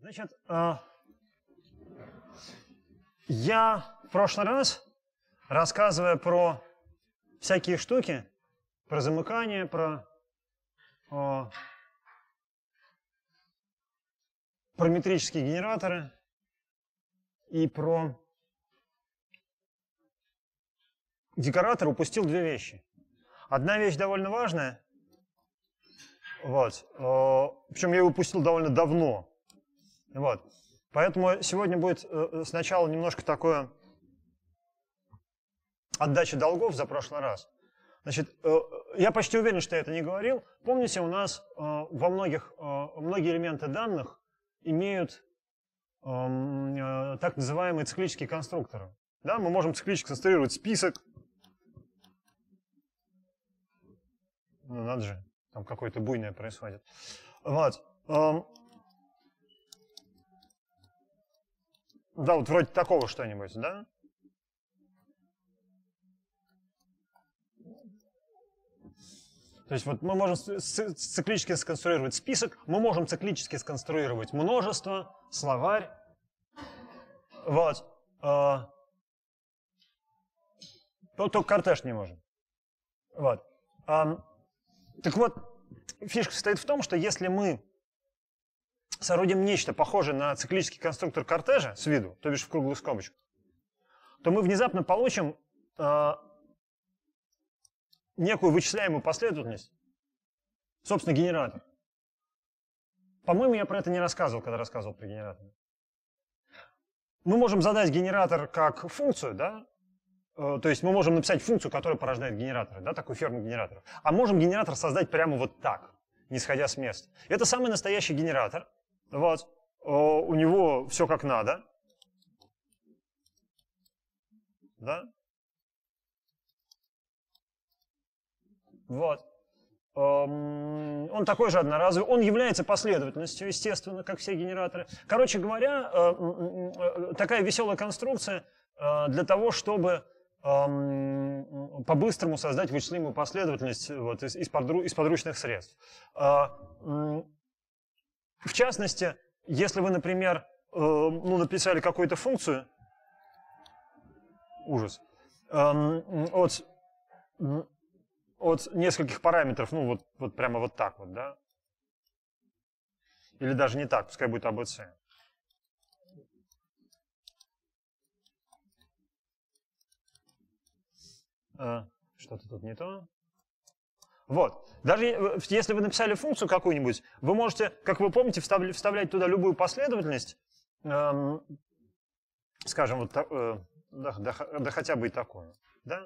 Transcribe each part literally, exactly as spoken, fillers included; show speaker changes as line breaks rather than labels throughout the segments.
Значит, я в прошлый раз, рассказывая про всякие штуки, про замыкание, про, про метрические генераторы и про декораторы, упустил две вещи. Одна вещь довольно важная, вот, причем я ее упустил довольно давно. Вот. Поэтому сегодня будет сначала немножко такое отдача долгов за прошлый раз. Значит, я почти уверен, что я это не говорил. Помните, у нас во многих, многие элементы данных имеют так называемые циклические конструкторы. Да, мы можем циклически конструировать список. Ну, надо же, там какое-то буйное происходит. Вот. Да, вот вроде такого что-нибудь, да? То есть вот мы можем циклически сконструировать список, мы можем циклически сконструировать множество, словарь. Вот. Только кортеж не можем. Вот. Так вот, фишка состоит в том, что если мы соорудим нечто похожее на циклический конструктор кортежа с виду, то бишь в круглую скобочку, то мы внезапно получим э, некую вычисляемую последовательность, собственно, генератор. По-моему, я про это не рассказывал, когда рассказывал про генератор. Мы можем задать генератор как функцию, да? Э, то есть мы можем написать функцию, которая порождает генераторы, да, такую ферму генераторов. А можем генератор создать прямо вот так, не сходя с места. Это самый настоящий генератор. Вот, у него все как надо, да, вот, он такой же одноразовый, он является последовательностью, естественно, как все генераторы. Короче говоря, такая веселая конструкция для того, чтобы по-быстрому создать вычислимую последовательность вот, из, из, подру, из подручных средств. В частности, если вы, например, э, ну, написали какую-то функцию, ужас, э, от, от нескольких параметров, ну, вот, вот прямо вот так вот, да, или даже не так, пускай будет эй би си. Э, что-то тут не то. Вот. Даже если вы написали функцию какую-нибудь, вы можете, как вы помните, вставлять туда любую последовательность, эм, скажем, вот, э, да, да, да хотя бы и такую. Да?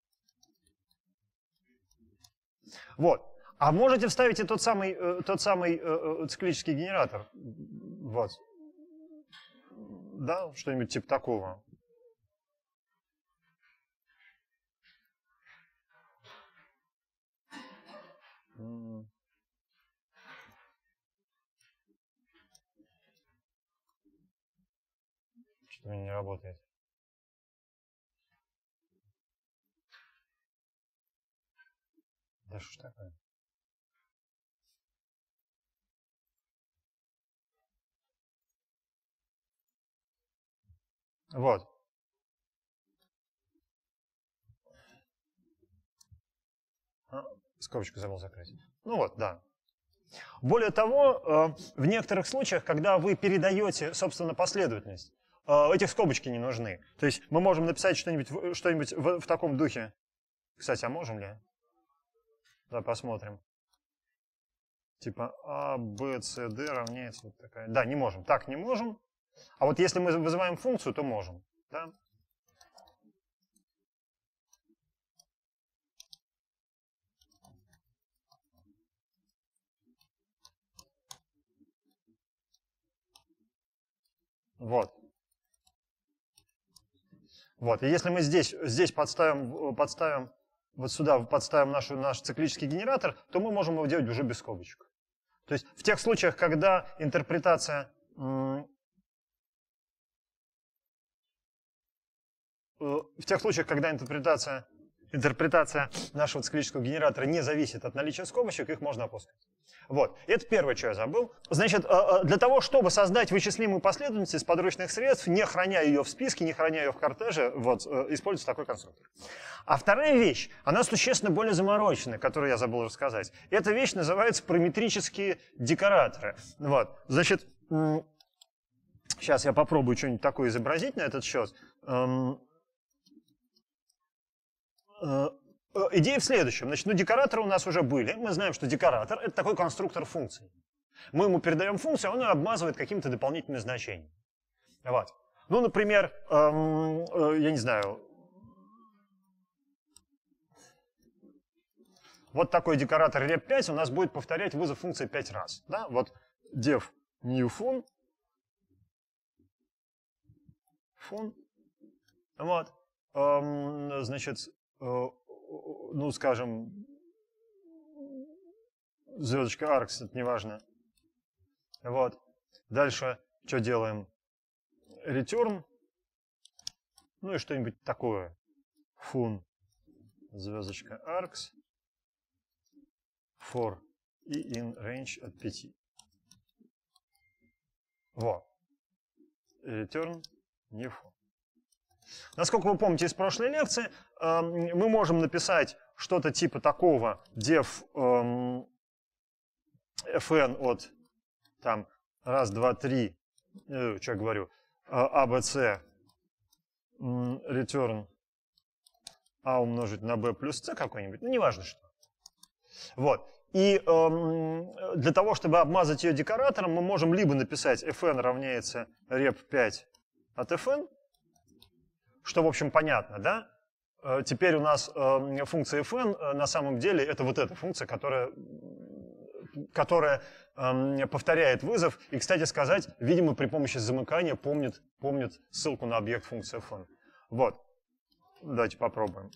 Вот. А можете вставить и тот самый, э, тот самый э, циклический генератор. Вот. Да, что-нибудь типа такого. Что-то у меня не работает. Да что ж такое? Вот. А, скобочку забыл закрыть. Ну вот, да. Более того, в некоторых случаях, когда вы передаете, собственно, последовательность, эти скобочки не нужны. То есть мы можем написать что-нибудь что-нибудь в, в таком духе. Кстати, а можем ли? Да, посмотрим. Типа А, Б, С, Д равняется вот такая. Да, не можем. Так не можем. А вот если мы вызываем функцию, то можем. Да? Вот. Вот. И если мы здесь, здесь подставим, подставим, вот сюда подставим нашу, наш циклический генератор, то мы можем его делать уже без скобочек. То есть в тех случаях, когда интерпретация в тех случаях, когда интерпретация интерпретация нашего циклического генератора не зависит от наличия скобочек, их можно опускать. Вот. Это первое, что я забыл. Значит, для того, чтобы создать вычислимую последовательность из подручных средств, не храня ее в списке, не храня ее в кортеже, вот, используется такой конструктор. А вторая вещь, она существенно более замороченная, которую я забыл рассказать. Эта вещь называется параметрические декораторы. Вот. Значит, сейчас я попробую что-нибудь такое изобразить на этот счет. Идея в следующем. Значит, ну, декораторы у нас уже были. Мы знаем, что декоратор — это такой конструктор функций. Мы ему передаем функцию, он ее обмазывает каким-то дополнительным значением. Вот. Ну, например, эм, э, я не знаю, вот такой декоратор реп пять у нас будет повторять вызов функции пять раз. Да? Вот def new fun. Fun. Вот. Эм, значит, э, ну, скажем, звездочка args, это не важно. Вот. Дальше что делаем? Return. Ну и что-нибудь такое. Fun, звездочка args, for и in range от пяти. Вот. Return new fun. Насколько вы помните из прошлой лекции, мы можем написать что-то типа такого def fn от там раз, два, три, что я говорю, abc return a умножить на b плюс c какой-нибудь, ну неважно что. Вот. И для того, чтобы обмазать ее декоратором, мы можем либо написать fn равняется rep пять от fn, что, в общем, понятно, да? Теперь у нас э, функция fn э, на самом деле это вот эта функция, которая, которая э, повторяет вызов. И, кстати сказать, видимо, при помощи замыкания помнит, помнит ссылку на объект функции fn. Вот. Давайте попробуем.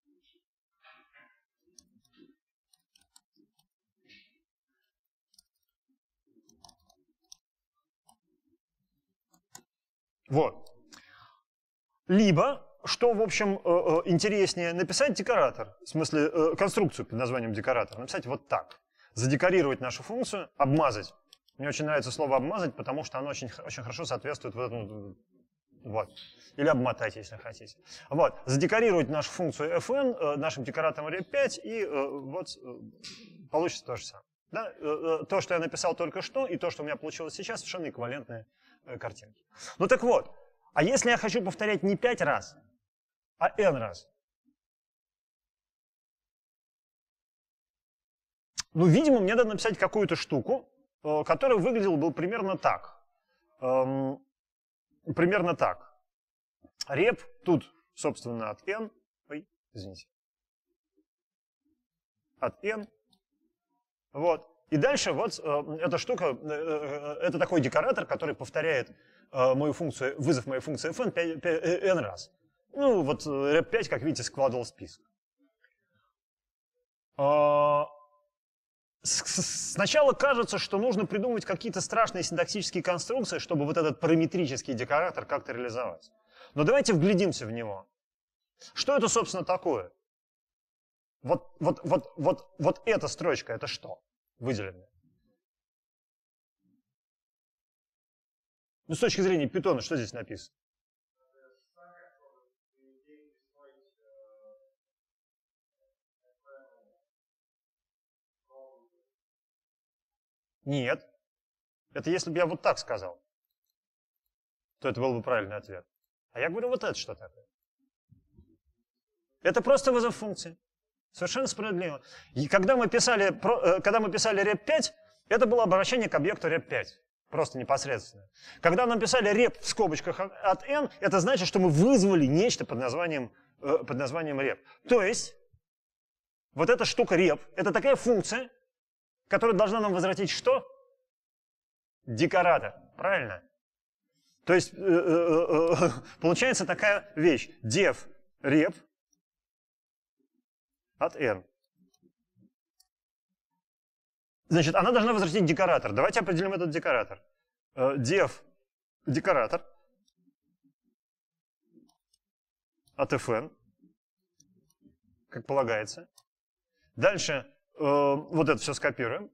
Вот. Либо, что, в общем, интереснее, написать декоратор, в смысле конструкцию под названием декоратор, написать вот так. Задекорировать нашу функцию, обмазать. Мне очень нравится слово «обмазать», потому что оно очень, очень хорошо соответствует вот этому. Вот. Или обмотать, если хотите. Вот. Задекорировать нашу функцию fn нашим декоратором rep пять, и вот получится то же самое. Да? То, что я написал только что, и то, что у меня получилось сейчас, совершенно эквивалентные картинки. Ну так вот. А если я хочу повторять не пять раз, а n раз? Ну, видимо, мне надо написать какую-то штуку, которая выглядела бы примерно так. Эм, примерно так. Rep тут, собственно, от n. Ой, извините. От n. Вот. И дальше вот э, эта штука, э, э, это такой декоратор, который повторяет э, мою функцию, вызов моей функции fn n раз. Ну, вот rep пять, как видите, складывал список. Э, сначала кажется, что нужно придумывать какие-то страшные синтаксические конструкции, чтобы вот этот параметрический декоратор как-то реализовать. Но давайте вглядимся в него. Что это, собственно, такое? Вот, вот, вот, вот, вот эта строчка, это что? Выделенная. Ну, с точки зрения Python, что здесь написано? Нет. Это если бы я вот так сказал, то это был бы правильный ответ. А я говорю, вот это что такое? Это просто вызов функции. Совершенно справедливо. И когда мы писали, когда мы писали rep пять, это было обращение к объекту rep пять. Просто непосредственно. Когда нам писали rep в скобочках от n, это значит, что мы вызвали нечто под названием, под названием rep. То есть, вот эта штука rep, это такая функция, которая должна нам возвратить что? Декоратор. Правильно? То есть, получается такая вещь. Def rep от n. Значит, она должна возвратить декоратор. Давайте определим этот декоратор. Def декоратор от fn, как полагается. Дальше э, вот это все скопируем.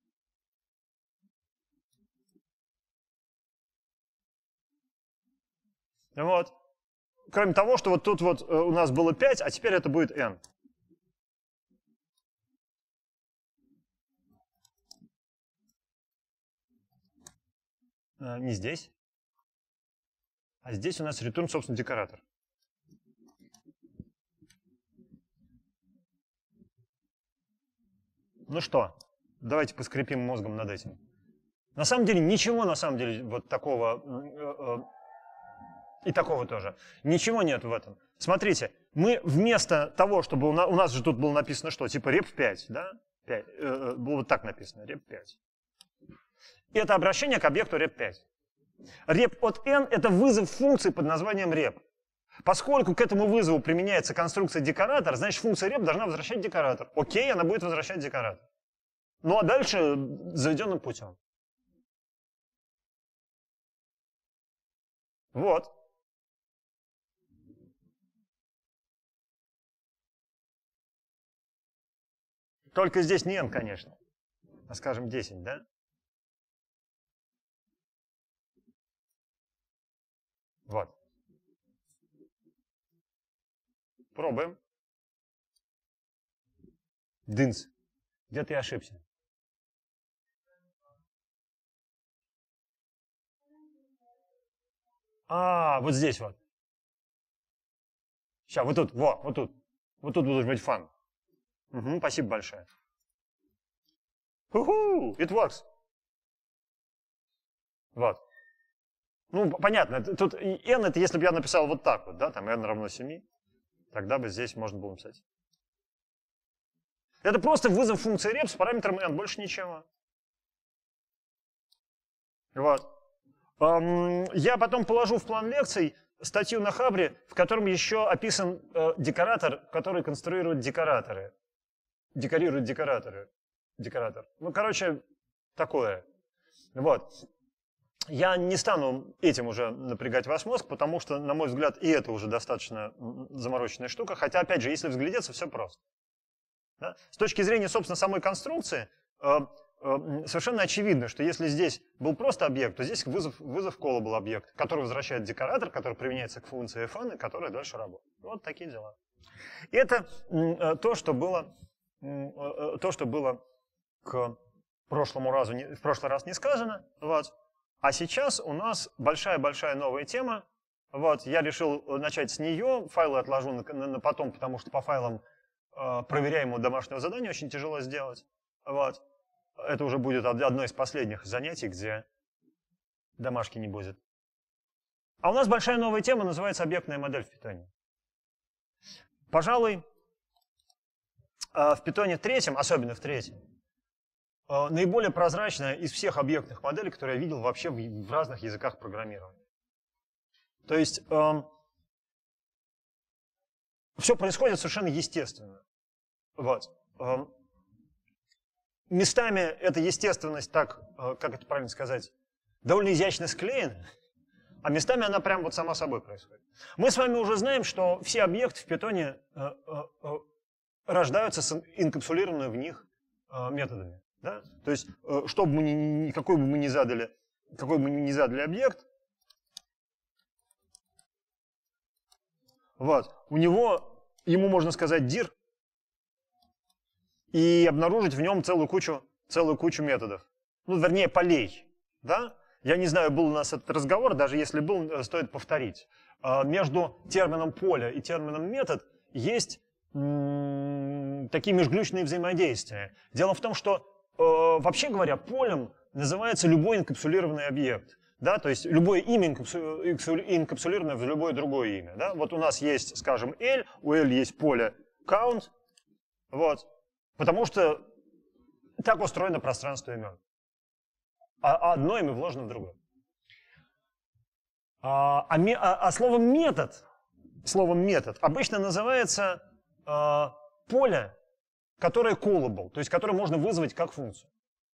Вот. Кроме того, что вот тут вот э, у нас было пять, а теперь это будет n. Э, не здесь. А здесь у нас return, собственно, декоратор. Ну что, давайте поскрипим мозгом над этим. На самом деле, ничего на самом деле вот такого, э, э, и такого тоже, ничего нет в этом. Смотрите, мы вместо того, чтобы у нас, у нас же тут было написано что, типа реп пять, да? пять, э, было вот так написано, реп пять. И это обращение к объекту реп пять. Реп от n – это вызов функции под названием реп. Поскольку к этому вызову применяется конструкция декоратор, значит функция rep должна возвращать декоратор. Окей, она будет возвращать декоратор. Ну а дальше заведенным путем. Вот. Только здесь не n, конечно, а скажем десять, да? Вот. Пробуем. Дынц. Где ты ошибся? А, вот здесь вот. Сейчас, вот тут, во, вот тут. Вот тут должен быть фан. Угу, спасибо большое. Уху, it works. Вот. Ну, понятно, тут n это если бы я написал вот так вот, да, там n равно семи. Тогда бы здесь можно было написать. Это просто вызов функции rep с параметром n, больше ничего. Вот. Я потом положу в план лекций статью на Хабре, в котором еще описан э, декоратор, который конструирует декораторы. Декорирует декораторы. Декоратор. Ну, короче, такое. Вот. Я не стану этим уже напрягать ваш мозг, потому что, на мой взгляд, и это уже достаточно замороченная штука. Хотя, опять же, если взглядеться, все просто. Да? С точки зрения, собственно, самой конструкции, э, э, совершенно очевидно, что если здесь был просто объект, то здесь вызов, вызов кола был объект, который возвращает декоратор, который применяется к функции fn, и которая дальше работает. Вот такие дела. И это э, то, что было, э, то, что было к прошлому разу, в прошлый раз не сказано. Вот. А сейчас у нас большая-большая новая тема. Вот, я решил начать с нее. Файлы отложу на, на, на потом, потому что по файлам э, проверяемого домашнего задания очень тяжело сделать. Вот. Это уже будет одно из последних занятий, где домашки не будет. А у нас большая новая тема, называется объектная модель в Python. Пожалуй, э, в Python третьем, особенно в третьем, наиболее прозрачная из всех объектных моделей, которые я видел вообще в, в разных языках программирования. То есть э, все происходит совершенно естественно. Вот. Э, местами эта естественность так, э, как это правильно сказать, довольно изящно склеена, а местами она прям вот сама собой происходит. Мы с вами уже знаем, что все объекты в Python э, э, э, рождаются с инкапсулированными в них э, методами. Да? То есть, что бы мы ни, какой бы мы ни задали, какой бы мы ни задали объект, вот, у него, ему можно сказать dir, и обнаружить в нем целую кучу, целую кучу методов. Ну, вернее, полей. Да? Я не знаю, был у нас этот разговор, даже если был, стоит повторить. Между термином поле и термином метод есть м- такие межглючные взаимодействия. Дело в том, что вообще говоря, полем называется любой инкапсулированный объект. Да? То есть любое имя инкапсулированное в любое другое имя. Да? Вот у нас есть, скажем, L, у L есть поле count, вот, потому что так устроено пространство имен. А одно имя вложено в другое. А, а, а, а словом метод, словом метод обычно называется а, поле, которое callable, то есть которое можно вызвать как функцию.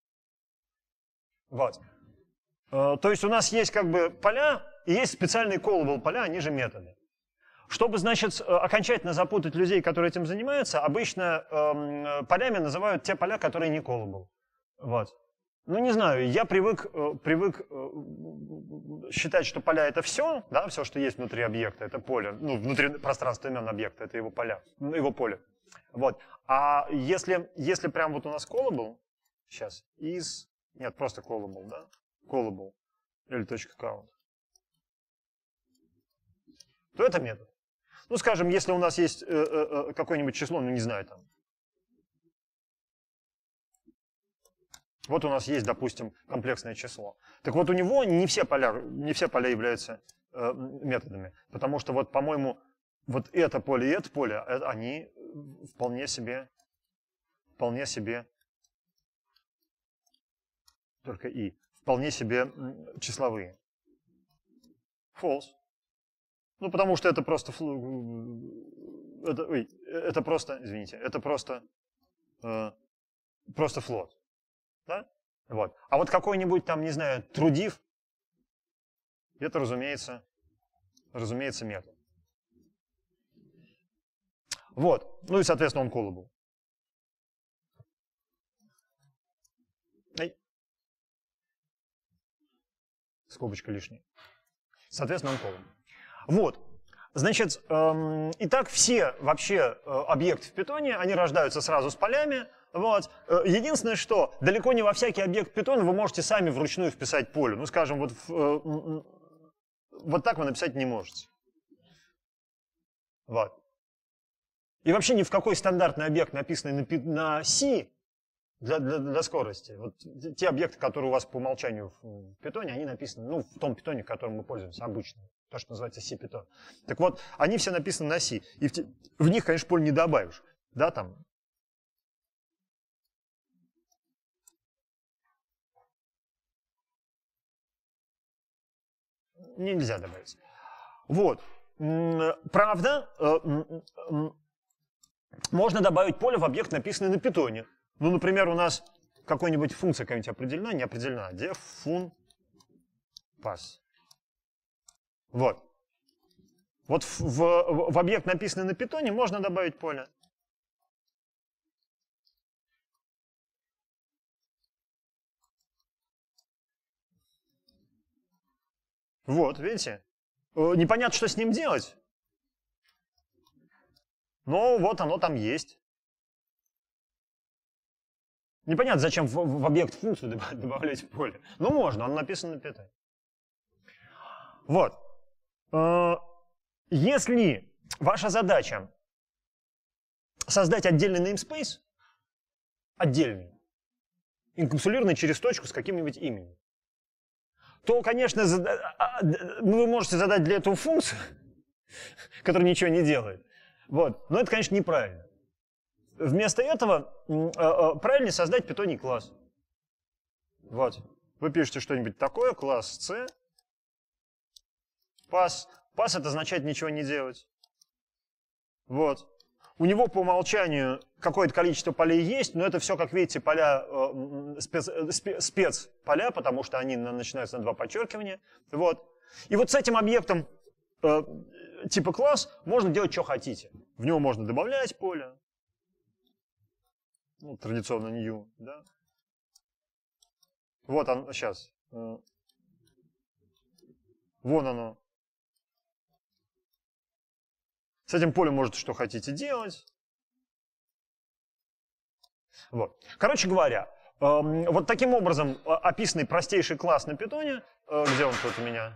Вот. То есть у нас есть как бы поля, и есть специальные callable поля, они же методы. Чтобы, значит, окончательно запутать людей, которые этим занимаются, обычно э, полями называют те поля, которые не callable. Вот. Ну, не знаю, я привык, э, привык э, считать, что поля — это все, да, все, что есть внутри объекта, это поле, ну, внутри пространства имен объекта, это его поля, его поле. Вот. А если, если прям вот у нас callable, сейчас, is, нет, просто callable, да, callable, или .count, то это метод. Ну, скажем, если у нас есть э, э, какое-нибудь число, ну, не знаю, там. Вот у нас есть, допустим, комплексное число. Так вот, у него не все поля, не все поля являются э, методами. Потому что, вот, по-моему, вот это поле и это поле, они вполне себе, вполне себе, только и, вполне себе числовые. False. Ну, потому что это просто, это, ой, это просто, извините, это просто, э, просто float, да? Вот. А вот какой-нибудь там, не знаю, трудив, это, разумеется, разумеется, метод. Вот. Ну и, соответственно, он callable. Эй. Скобочка лишняя. Соответственно, он callable. Вот, значит, эм, итак, все вообще э, объекты в Python, они рождаются сразу с полями. Вот. Единственное, что далеко не во всякий объект Python вы можете сами вручную вписать поле. Ну, скажем, вот, э, вот так вы написать не можете. Вот. И вообще ни в какой стандартный объект, написанный на, на C, для, для, для скорости. Вот те объекты, которые у вас по умолчанию в Python, они написаны, ну, в том Python, которым мы пользуемся обычно. То, что называется C-Python. Так вот, они все написаны на C. И в, те, в них, конечно, поле не добавишь. Да, там. Нельзя добавить. Вот. Правда, можно добавить поле в объект, написанный на Python. Ну, например, у нас какая-нибудь функция какая-нибудь определена, не определена. Def fun pass. Вот. Вот в, в, в объект, написанный на Python, можно добавить поле. Вот, видите? Непонятно, что с ним делать. Но вот оно там есть. Непонятно, зачем в, в объект функцию добавлять поле. Ну, можно, он написан на Python. Вот. Если ваша задача создать отдельный namespace, отдельный, инкапсулированный через точку с каким-нибудь именем, то, конечно, вы можете задать для этого функцию, которая ничего не делает. Вот. Но это, конечно, неправильно. Вместо этого правильнее создать в Python класс. Вот. Вы пишете что-нибудь такое, класс C, pass. Pass — это означает ничего не делать. Вот. У него по умолчанию какое-то количество полей есть, но это все, как видите, поля, э, спец, спец, спецполя, потому что они начинаются на два подчеркивания. Вот. И вот с этим объектом э, типа класс можно делать, что хотите. В него можно добавлять поле. Ну, традиционно new, да. Вот он, сейчас. Э, вон оно. С этим полем можете что хотите делать. Вот. Короче говоря, э, вот таким образом описанный простейший класс на Python, э, где он тут у меня?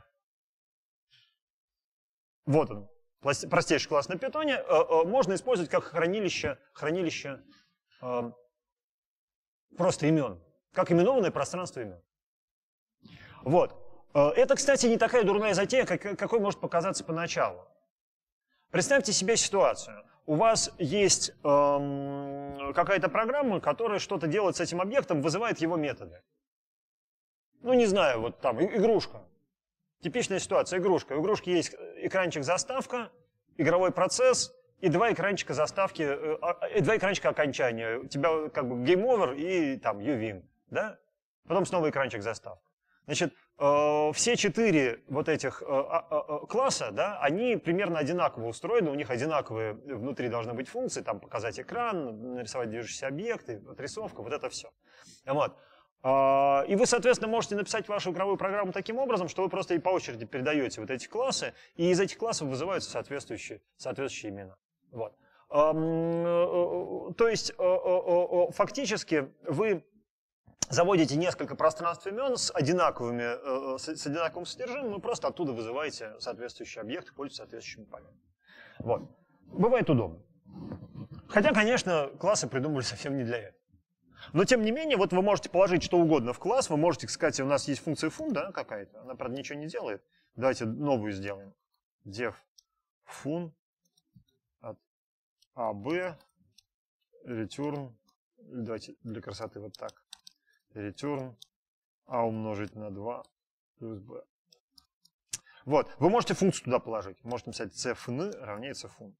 Вот он, простейший класс на Python, э, э, можно использовать как хранилище, хранилище э, просто имен, как именованное пространство имен. Вот. Э, это, кстати, не такая дурная затея, как, какой может показаться поначалу. Представьте себе ситуацию. У вас есть эм, какая-то программа, которая что-то делает с этим объектом, вызывает его методы. Ну, не знаю, вот там игрушка. Типичная ситуация, игрушка. У игрушки есть экранчик-заставка, игровой процесс и два экранчика заставки, э, два экранчика окончания. У тебя как бы game over и там you win, да? Потом снова экранчик-заставка. Значит, э, все четыре вот этих э, э, класса, да, они примерно одинаково устроены, у них одинаковые внутри должны быть функции, там показать экран, нарисовать движущиеся объекты, отрисовка, вот это все. Вот. Э, и вы, соответственно, можете написать вашу игровую программу таким образом, что вы просто и по очереди передаете вот эти классы, и из этих классов вызываются соответствующие, соответствующие имена. Вот. Э, то есть, э, э, фактически, вы заводите несколько пространств имен с, одинаковыми, с, с одинаковым содержимым, и просто оттуда вызываете соответствующие объекты, пользуясь соответствующими полями. Вот. Бывает удобно. Хотя, конечно, классы придумали совсем не для этого. Но, тем не менее, вот вы можете положить что угодно в класс, вы можете, кстати, у нас есть функция fun, да, какая-то, она, правда, ничего не делает. Давайте новую сделаем. Def fun от ab return, давайте для красоты вот так. Return a умножить на два плюс b. Вот, вы можете функцию туда положить. Можете написать cfn равняется fun.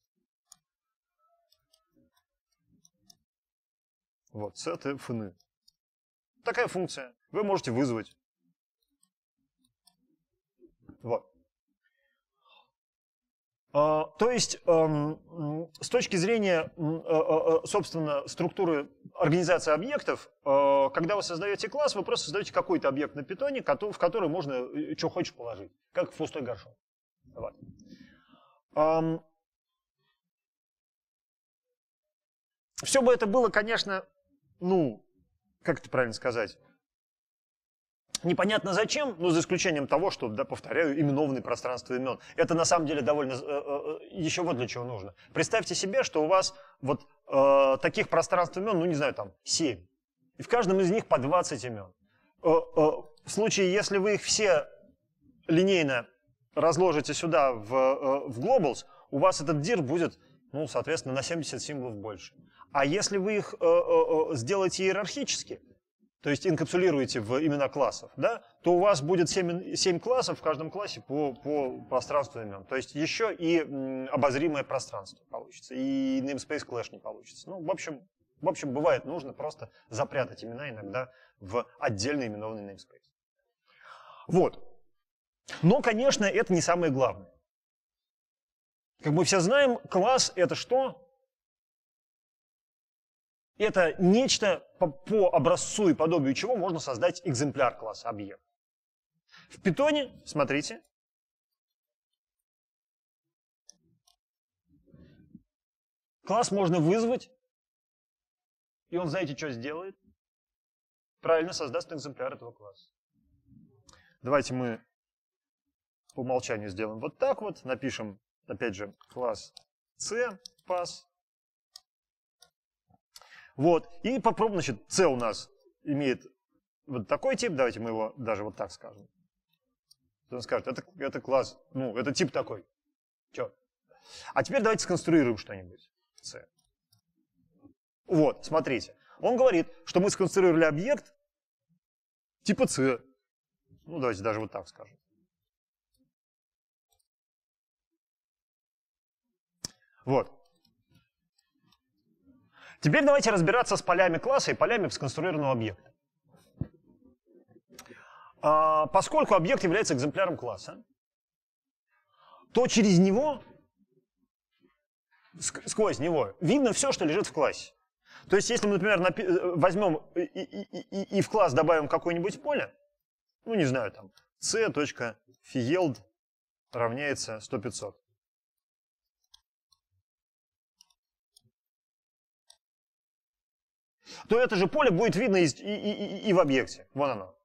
Вот, cfn. Такая функция. Вы можете вызвать. Вот. Uh, то есть, um, с точки зрения, uh, uh, собственно, структуры организации объектов, uh, когда вы создаете класс, вы просто создаете какой-то объект на питоне, в который можно что хочешь положить, как в пустой горшок. Вот. Um, все бы это было, конечно, ну, как это правильно сказать, непонятно зачем, но за исключением того, что, да, повторяю, именованные пространства имен. Это на самом деле довольно... Э, э, еще вот для чего нужно. Представьте себе, что у вас вот э, таких пространств имен, ну не знаю, там семь. И в каждом из них по двадцать имен. Э, э, в случае, если вы их все линейно разложите сюда в, э, в globals, у вас этот дир будет, ну, соответственно, на семьдесят символов больше. А если вы их э, э, сделаете иерархически, то есть инкапсулируете в имена классов, да, то у вас будет семь, семь классов в каждом классе по, по пространству имен. То есть еще и м, обозримое пространство получится, и namespace clash не получится. Ну, в общем, в общем, бывает нужно просто запрятать имена иногда в отдельный именованный namespace. Вот. Но, конечно, это не самое главное. Как мы все знаем, класс — это что? Это нечто, по, по образцу и подобию чего можно создать экземпляр класса объект. В Python, смотрите, класс можно вызвать, и он, знаете, что сделает? Правильно создаст экземпляр этого класса. Давайте мы по умолчанию сделаем вот так вот, напишем, опять же, класс C, pass. Вот, и попробуем, значит, C у нас имеет вот такой тип, давайте мы его даже вот так скажем. Он скажет, это, это класс, ну, это тип такой. Чё? А теперь давайте сконструируем что-нибудь в C. Вот, смотрите. Он говорит, что мы сконструировали объект типа C. Ну, давайте даже вот так скажем. Вот. Теперь давайте разбираться с полями класса и полями сконструированного объекта. А, поскольку объект является экземпляром класса, то через него, сквозь него, видно все, что лежит в классе. То есть, если мы, например, возьмем и, и, и, и в класс добавим какое-нибудь поле, ну, не знаю, там, c.field равняется сто пятьсот. То это же поле будет видно и, и, и, и в объекте. Вон оно.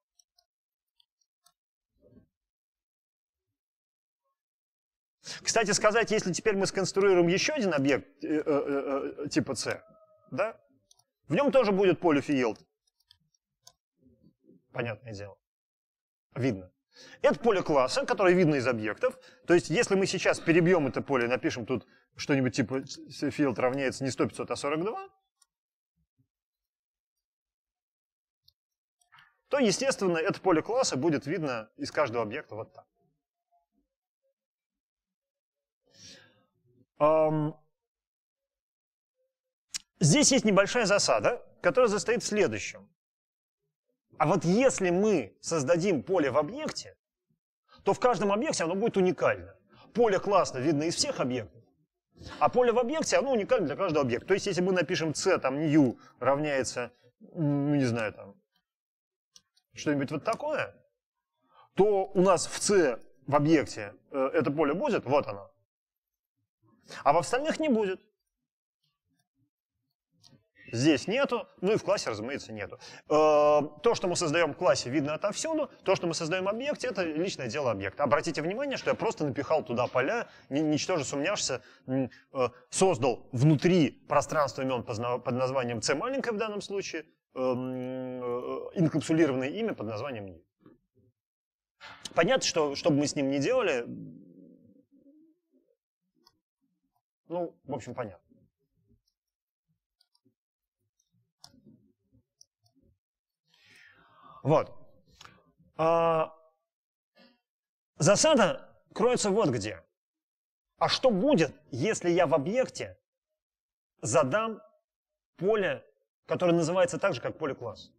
Кстати сказать, если теперь мы сконструируем еще один объект э, э, э, типа C, да, в нем тоже будет поле field. Понятное дело. Видно. Это поле класса, которое видно из объектов. То есть, если мы сейчас перебьем это поле и напишем тут что-нибудь типа field равняется не сто пятьсот, а сорок два, то, естественно, это поле класса будет видно из каждого объекта вот так. Um, здесь есть небольшая засада, которая состоит в следующем. А вот если мы создадим поле в объекте, то в каждом объекте оно будет уникально. Поле классно видно из всех объектов, а поле в объекте, оно уникально для каждого объекта. То есть, если мы напишем c, там, new равняется, ну, не знаю, там, что-нибудь вот такое, то у нас в c в объекте э, это поле будет, вот оно. А в остальных не будет. Здесь нету, ну и в классе, разумеется, нету. Э, то, что мы создаем в классе, видно отовсюду. То, что мы создаем в объекте, это личное дело объекта. Обратите внимание, что я просто напихал туда поля, ничтоже сумняшься, э, создал внутри пространства имен под названием c маленькое в данном случае, э, э, инкапсулированное имя под названием new. Понятно, что, что бы мы с ним ни делали, ну, в общем, понятно. Вот. А, засада кроется вот где. А что будет, если я в объекте задам поле, которое называется так же, как поле класса?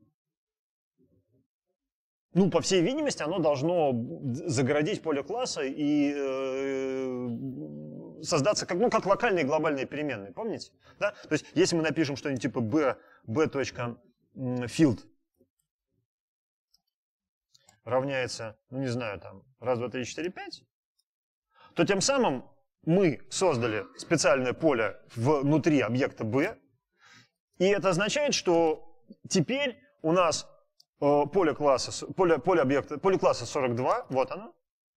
Ну, по всей видимости, оно должно загородить поле класса и э, создаться как, ну, как локальные глобальные переменные, помните? Да? То есть, если мы напишем что-нибудь типа b, b.field равняется, ну, не знаю, там, раз, два, три, четыре, пять, то тем самым мы создали специальное поле внутри объекта b, и это означает, что теперь у нас поле класса, поле, поле, объекта, поле класса сорок два, вот оно.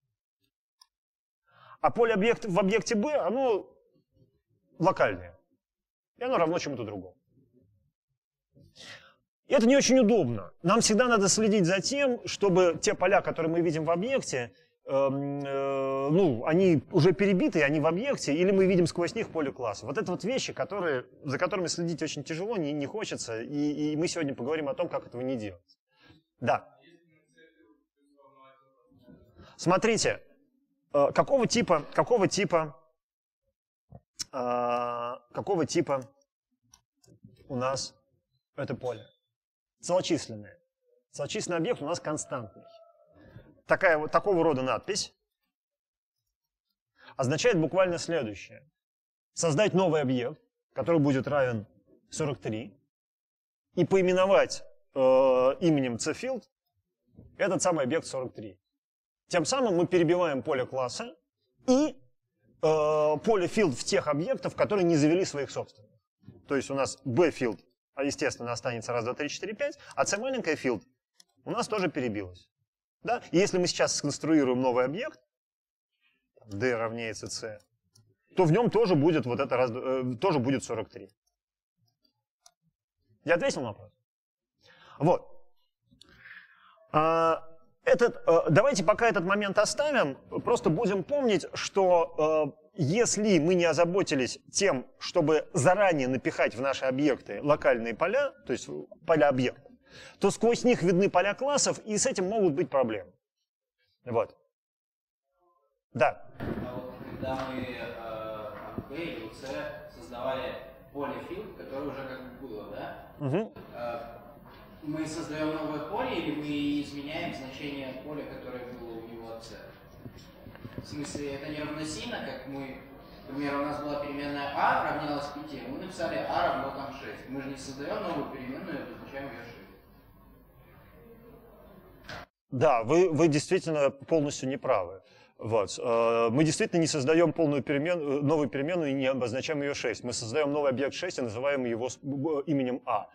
А поле объекта, в объекте B, оно локальное. И оно равно чему-то другому. И это не очень удобно. Нам всегда надо следить за тем, чтобы те поля, которые мы видим в объекте, э, э, ну, они уже перебиты, они в объекте, или мы видим сквозь них поле класса. Вот это вот вещи, которые, за которыми следить очень тяжело, не, не хочется, и, и мы сегодня поговорим о том, как этого не делать. Да. Смотрите, какого типа, какого типа, какого типа у нас это поле? Целочисленное. Целочисленный объект у нас константный. Такая, вот такого рода надпись означает буквально следующее. Создать новый объект, который будет равен сорок три, и поименовать именем cField этот самый объект сорок три. Тем самым мы перебиваем поле класса и э, поле field в тех объектов, которые не завели своих собственных. То есть у нас bField, естественно, останется раз, два, три, четыре, пять, а c маленькая field у нас тоже перебилась. Да? И если мы сейчас сконструируем новый объект, d равняется c, то в нем тоже будет, вот это раз, э, тоже будет сорок три. Я ответил на вопрос? Вот. Этот, давайте пока этот момент оставим, просто будем помнить, что если мы не озаботились тем, чтобы заранее напихать в наши объекты локальные поля, то есть поля объектов, то сквозь них видны поля классов, и с этим могут быть проблемы. Вот. Да.
А вот когда мы э, в B или в C создавали поле field, которое уже как бы было, да?
Угу.
Э, мы создаем новое поле или мы изменяем значение поля, которое было у него от C? В смысле, это не равносильно, как мы, например, у нас была переменная a равнялась пяти, мы написали a равно там шесть. Мы же не создаем новую переменную, а обозначаем ее шесть.
Да, вы, вы действительно полностью не правы. Вот. Мы действительно не создаем полную переменную, новую переменную и не обозначаем ее шесть. Мы создаем новый объект шесть и называем его именем a.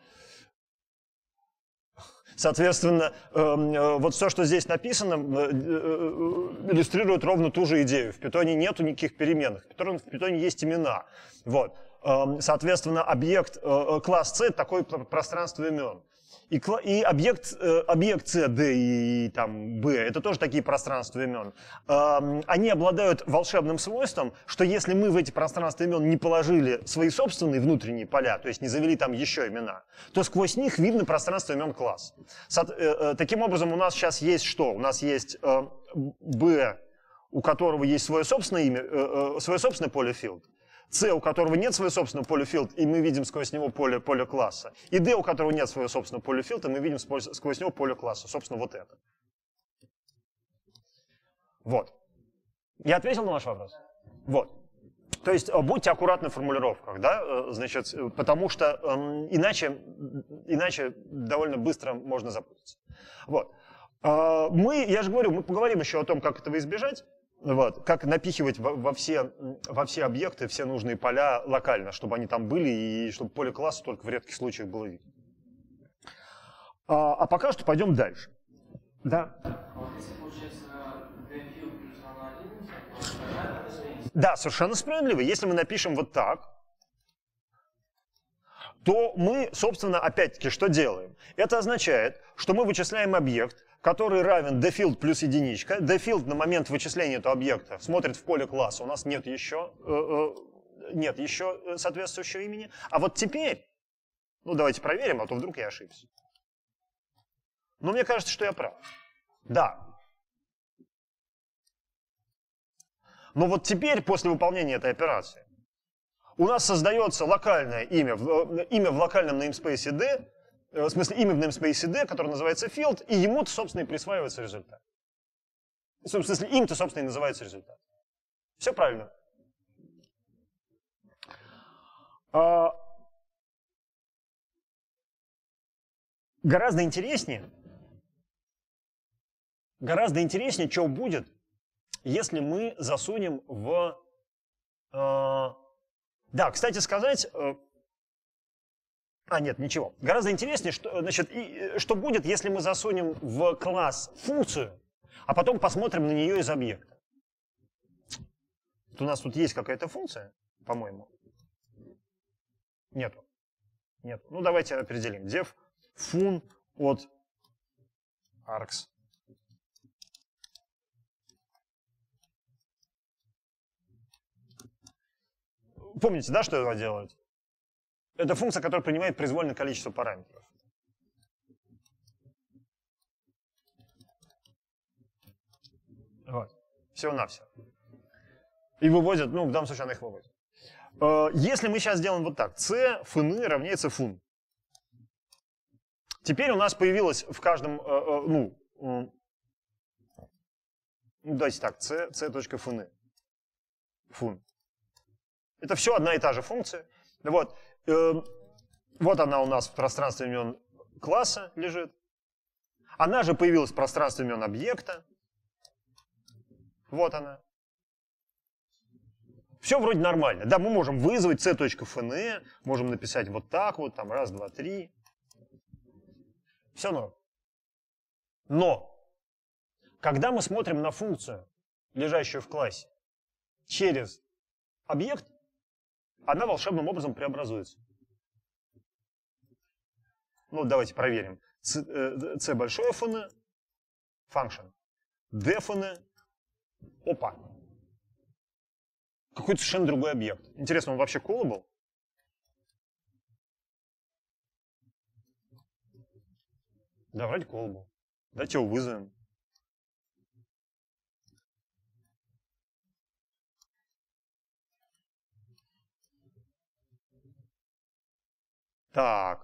Соответственно, вот все, что здесь написано, иллюстрирует ровно ту же идею. В Python нету никаких переменных. В Python есть имена. Вот. Соответственно, объект класс C — такое пространство имен. И, и объект, объект C, D и там, B — это тоже такие пространства имен. Они обладают волшебным свойством, что если мы в эти пространства имен не положили свои собственные внутренние поля, то есть не завели там еще имена, то сквозь них видно пространство имен класс. Таким образом, у нас сейчас есть что? У нас есть B, у которого есть свое собственное имя, свое собственное поле field. C, у которого нет своего собственного поля field, и мы видим сквозь него поле, поле класса. И D, у которого нет своего собственного поля field, и мы видим сквозь него поле класса. Собственно, вот это. Вот. Я ответил на ваш вопрос? Вот. То есть будьте аккуратны в формулировках, да, значит, потому что э, иначе, иначе довольно быстро можно запутаться. Вот. Э, мы, я же говорю, мы поговорим еще о том, как этого избежать, вот, как напихивать во, во, все, во все объекты все нужные поля локально, чтобы они там были и чтобы поле класса только в редких случаях было видно. А, а пока что пойдем дальше. Да. Да, совершенно справедливо. Если мы напишем вот так, то мы, собственно, опять-таки, что делаем? Это означает, что мы вычисляем объект, который равен dfield плюс единичка. Dfield на момент вычисления этого объекта смотрит в поле класса. У нас нет еще, э, э, нет еще соответствующего имени. А вот теперь, ну давайте проверим, а то вдруг я ошибся. Но мне кажется, что я прав. Да. Но вот теперь, после выполнения этой операции, у нас создается локальное имя, имя в локальном namespace D, в смысле имя в namespace D, которое называется field, и ему-то, собственно, и присваивается результат. В смысле, им-то, собственно, и называется результат. Все правильно. А... Гораздо интереснее, гораздо интереснее, что будет, если мы засунем в... Э, да, кстати сказать... Э, а, нет, ничего. Гораздо интереснее, что, значит, и, что будет, если мы засунем в класс функцию, а потом посмотрим на нее из объекта. Вот у нас тут есть какая-то функция, по-моему. Нету. Нет. Ну, давайте определим. Def fun от args. Помните, да, что это делает? Это функция, которая принимает произвольное количество параметров. Вот. Всего-навсего. И выводят, ну, в данном случае она их выводит. Если мы сейчас сделаем вот так, c fn равняется fun. Теперь у нас появилось в каждом, ну, давайте так, c, c.fn. Fun. Это все одна и та же функция. Вот, э, вот она у нас в пространстве имен класса лежит. Она же появилась в пространстве имен объекта. Вот она. Все вроде нормально. Да, мы можем вызвать c.fn, можем написать вот так вот, там раз, два, три. Все норм. Но, когда мы смотрим на функцию, лежащую в классе, через объект, она волшебным образом преобразуется. Ну, давайте проверим. C, э, C большое fn, function. D fn, опа. Какой-то совершенно другой объект. Интересно, он вообще callable? Да, вроде callable. Давайте его вызовем. Так.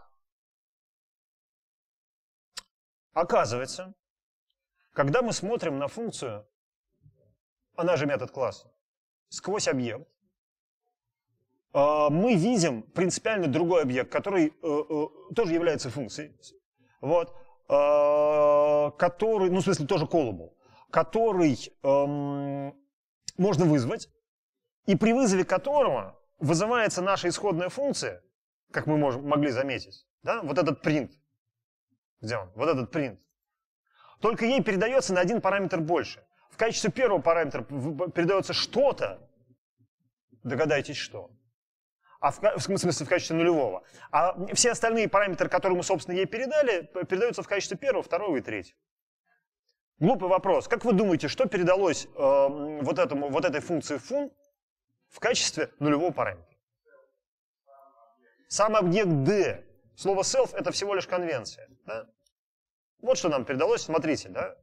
Оказывается, когда мы смотрим на функцию, она же метод класса, сквозь объект, мы видим принципиально другой объект, который тоже является функцией, вот, который, ну, в смысле, тоже callable, который можно вызвать, и при вызове которого вызывается наша исходная функция, как мы можем, могли заметить, да, вот этот print. Где он? Вот этот print. Только ей передается на один параметр больше. В качестве первого параметра передается что-то, догадайтесь что. А в, в смысле в качестве нулевого. А все остальные параметры, которые мы, собственно, ей передали, передаются в качестве первого, второго и третьего. Глупый вопрос. Как вы думаете, что передалось э, вот, этому, вот этой функции fun в качестве нулевого параметра? Сам объект D. Слово self — это всего лишь конвенция. Да? Вот что нам передалось. Смотрите, да?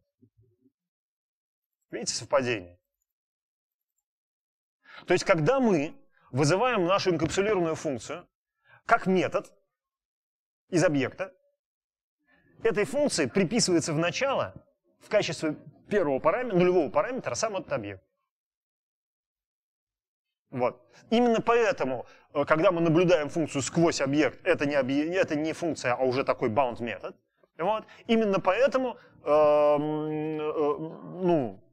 Видите совпадение? То есть, когда мы вызываем нашу инкапсулированную функцию как метод из объекта. Этой функции приписывается в начало в качестве первого параметра, нулевого параметра сам этот объект. Вот. Именно поэтому, когда мы наблюдаем функцию сквозь объект, это не, объ... это не функция, а уже такой bound метод. Вот. Именно поэтому, э, э, ну,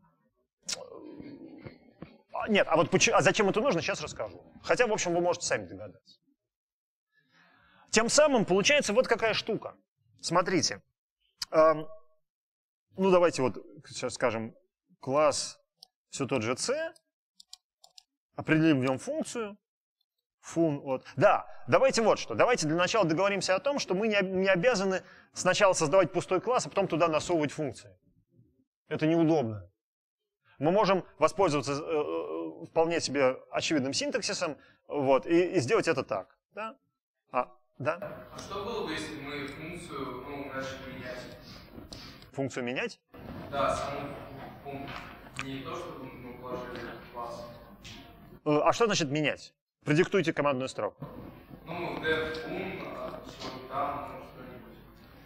нет, а вот почему, а зачем это нужно, сейчас расскажу. Хотя, в общем, вы можете сами догадаться. Тем самым получается вот какая штука. Смотрите. Э, ну, давайте вот сейчас скажем класс все тот же C. Определим в нем функцию. Фун от. Да, давайте вот что. Давайте для начала договоримся о том, что мы не, не обязаны сначала создавать пустой класс, а потом туда насовывать функции. Это неудобно. Мы можем воспользоваться э, вполне себе очевидным синтаксисом, вот, и, и сделать это так. Да? А, да?
А что было бы, если мы функцию ну, начали менять?
Функцию менять?
Да, саму функцию. Не то, чтобы мы положили класс.
А что значит менять? Продиктуйте командную строку.
Ну, def fun, что там, ну, что-нибудь.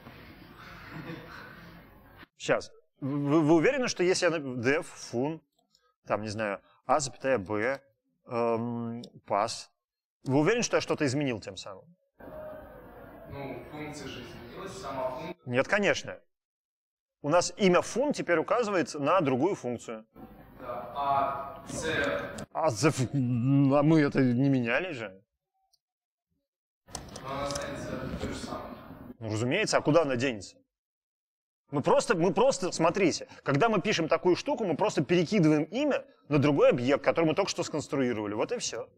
Сейчас. Вы, вы уверены, что если я def fun, там, не знаю, a, запятая b, эм, pass, вы уверены, что я что-то изменил тем самым?
Ну, функция же изменилась, сама функция.
Нет, конечно. У нас имя fun теперь указывает на другую функцию.
Да, а c...
А, за... а мы это не меняли же?
Но она останется той же самой.
Ну, разумеется, а куда она денется? Мы просто, мы просто, смотрите, когда мы пишем такую штуку, мы просто перекидываем имя на другой объект, который мы только что сконструировали. Вот и все.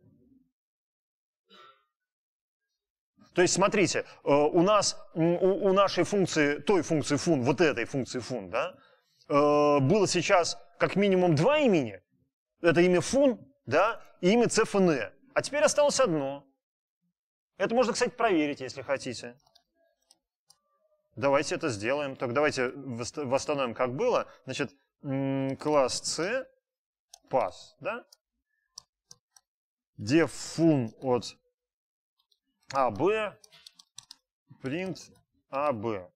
То есть, смотрите, у нас, у, у нашей функции, той функции fun, вот этой функции fun, да, было сейчас как минимум два имени. Это имя fun, да, и имя cfn. А теперь осталось одно. Это можно, кстати, проверить, если хотите. Давайте это сделаем. Только давайте восстановим, как было. Значит, класс C, pass, да? Def fun от ab, print ab.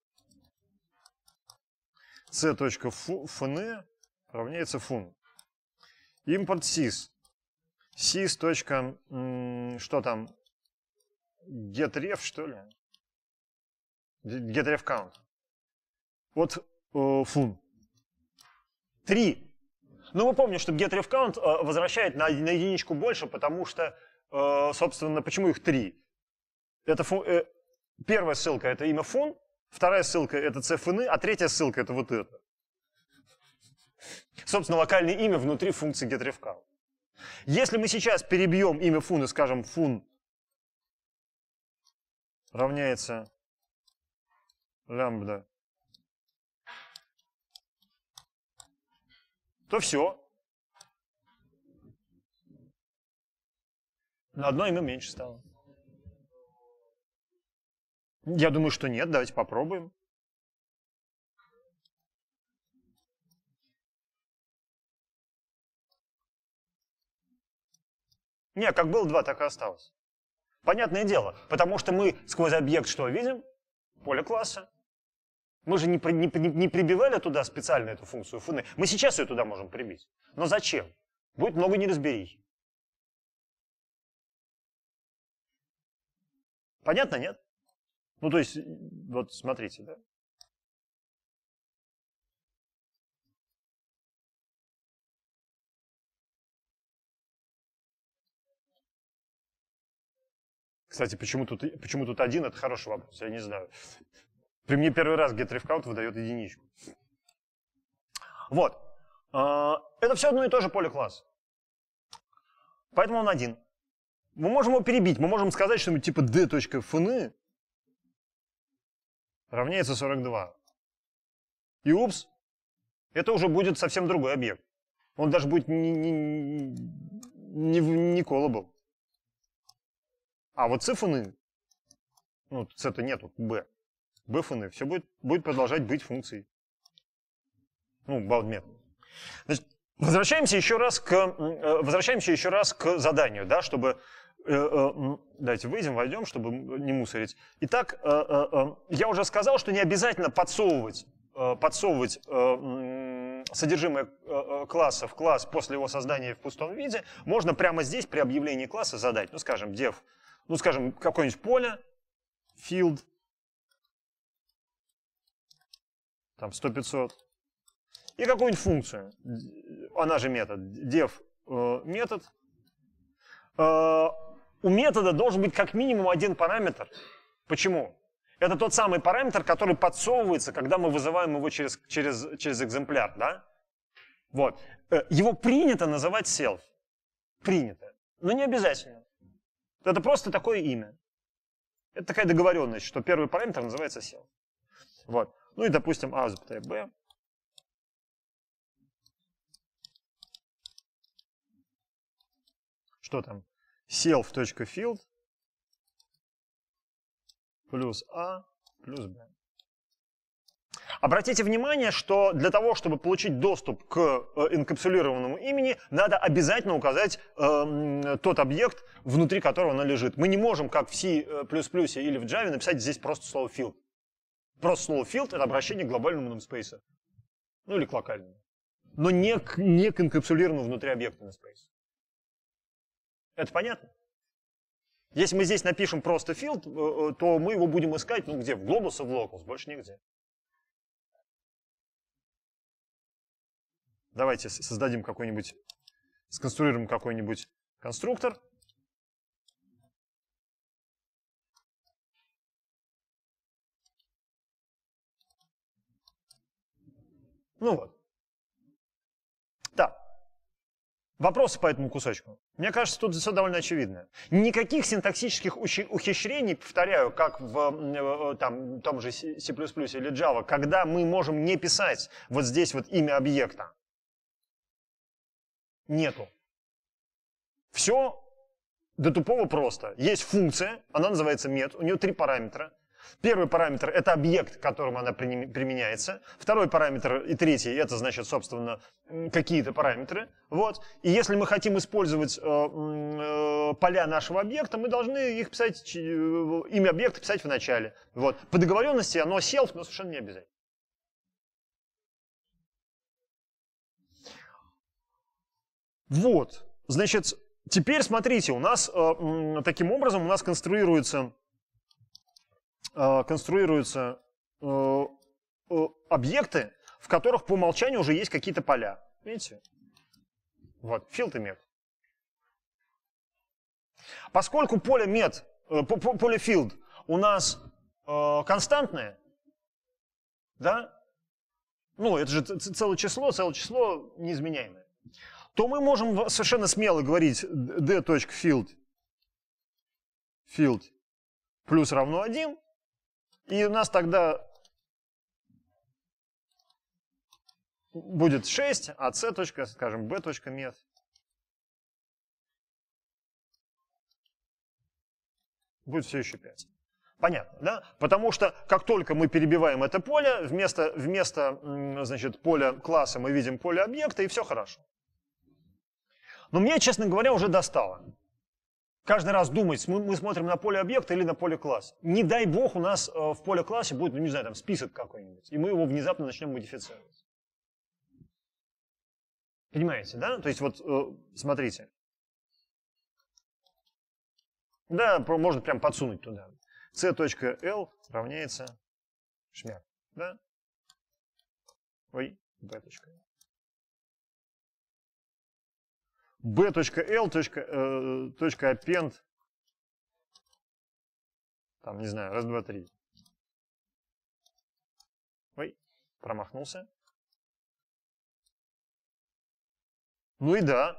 c.fn равняется fun. Импорт sys. sys. Что там? getref, что ли? getref count. Вот э, fun. Три. Ну, мы помним, что getref count э, возвращает на, на единичку больше, потому что, э, собственно, почему их три? Это фу, э, первая ссылка — это имя fun, вторая ссылка — это cfn, а третья ссылка — это вот это. Собственно, локальное имя внутри функции getref count. Если мы сейчас перебьем имя fun и скажем fun равняется лямбда, то все. На одно имя меньше стало. Я думаю, что нет. Давайте попробуем. Не, как было два, так и осталось. Понятное дело, потому что мы сквозь объект что видим? Поле класса. Мы же не, при, не, не прибивали туда специально эту функцию fun. Мы сейчас ее туда можем прибить. Но зачем? Будет много неразберихи. Понятно, нет? Ну, то есть, вот смотрите, да? Кстати, почему тут, почему тут один, это хороший вопрос, я не знаю. При мне первый раз getref count выдает единичку. Вот. Это все одно и то же поле класса. Поэтому он один. Мы можем его перебить, мы можем сказать что-нибудь типа d.fn равняется сорок два. И упс, это уже будет совсем другой объект. Он даже будет не, не, не, не callable. А вот cfn, ну, c-то нету, b. bfn, все будет, будет продолжать быть функцией. Ну, bound метод. Значит, Возвращаемся еще раз к, возвращаемся еще раз к заданию, да, чтобы... Давайте выйдем, войдем, чтобы не мусорить. Итак, я уже сказал, что не обязательно подсовывать, подсовывать содержимое класса в класс после его создания в пустом виде. Можно прямо здесь при объявлении класса задать, ну, скажем, def, ну, скажем, какое-нибудь поле, field, там сто пятьсот, и какую-нибудь функцию, она же метод, def метод. У метода должен быть как минимум один параметр. Почему? Это тот самый параметр, который подсовывается, когда мы вызываем его через, через, через экземпляр. Да? Вот. Его принято называть self. Принято. Но не обязательно. Это просто такое имя. Это такая договоренность, что первый параметр называется self. Вот. Ну и, допустим, a запятая b. Что там? Self.field плюс a плюс b. Обратите внимание, что для того, чтобы получить доступ к инкапсулированному имени, надо обязательно указать э, тот объект, внутри которого оно лежит. Мы не можем, как в C++ или в Java, написать здесь просто слово field. Просто слово field — это обращение к глобальному namespace. Ну или к локальному. Но не к, не к инкапсулированному внутри объекта namespace. Это понятно? Если мы здесь напишем просто field, то мы его будем искать, ну где? В globus и в locals, больше нигде. Давайте создадим какой-нибудь, сконструируем какой-нибудь конструктор. Ну вот. Да. Вопросы по этому кусочку? Мне кажется, тут все довольно очевидно. Никаких синтаксических ухищрений, повторяю, как в там, том же C++ или Java, когда мы можем не писать вот здесь вот имя объекта. Нету. Все до тупого просто. Есть функция, она называется met, у нее три параметра. Первый параметр — это объект, к которому она применяется. Второй параметр и третий — это, значит, собственно, какие-то параметры. Вот. И если мы хотим использовать э, э, поля нашего объекта, мы должны их писать, имя объекта писать в начале. Вот. По договоренности оно self, но совершенно не обязательно. Вот. Значит, теперь смотрите, у нас э, таким образом у нас конструируется конструируются э, э, объекты, в которых по умолчанию уже есть какие-то поля. Видите? Вот, field и met. Поскольку поле met, э, поле field у нас э, константное, да? Ну, это же целое число, целое число неизменяемое, то мы можем совершенно смело говорить d.field field плюс равно один. И у нас тогда будет шесть, а c, скажем, b.met. Будет все еще пять. Понятно, да? Потому что как только мы перебиваем это поле, вместо, вместо значит, поля класса мы видим поле объекта, и все хорошо. Но мне, честно говоря, уже достало. Каждый раз думать, мы смотрим на поле объекта или на поле класса. Не дай бог у нас в поле класса будет, ну не знаю, там список какой-нибудь, и мы его внезапно начнем модифицировать. Понимаете, да? То есть вот, смотрите. Да, можно прям подсунуть туда. c.l равняется шмяк, да? Ой, b.l. b.l.append, там, не знаю, раз, два, три. Ой, промахнулся. Ну и да.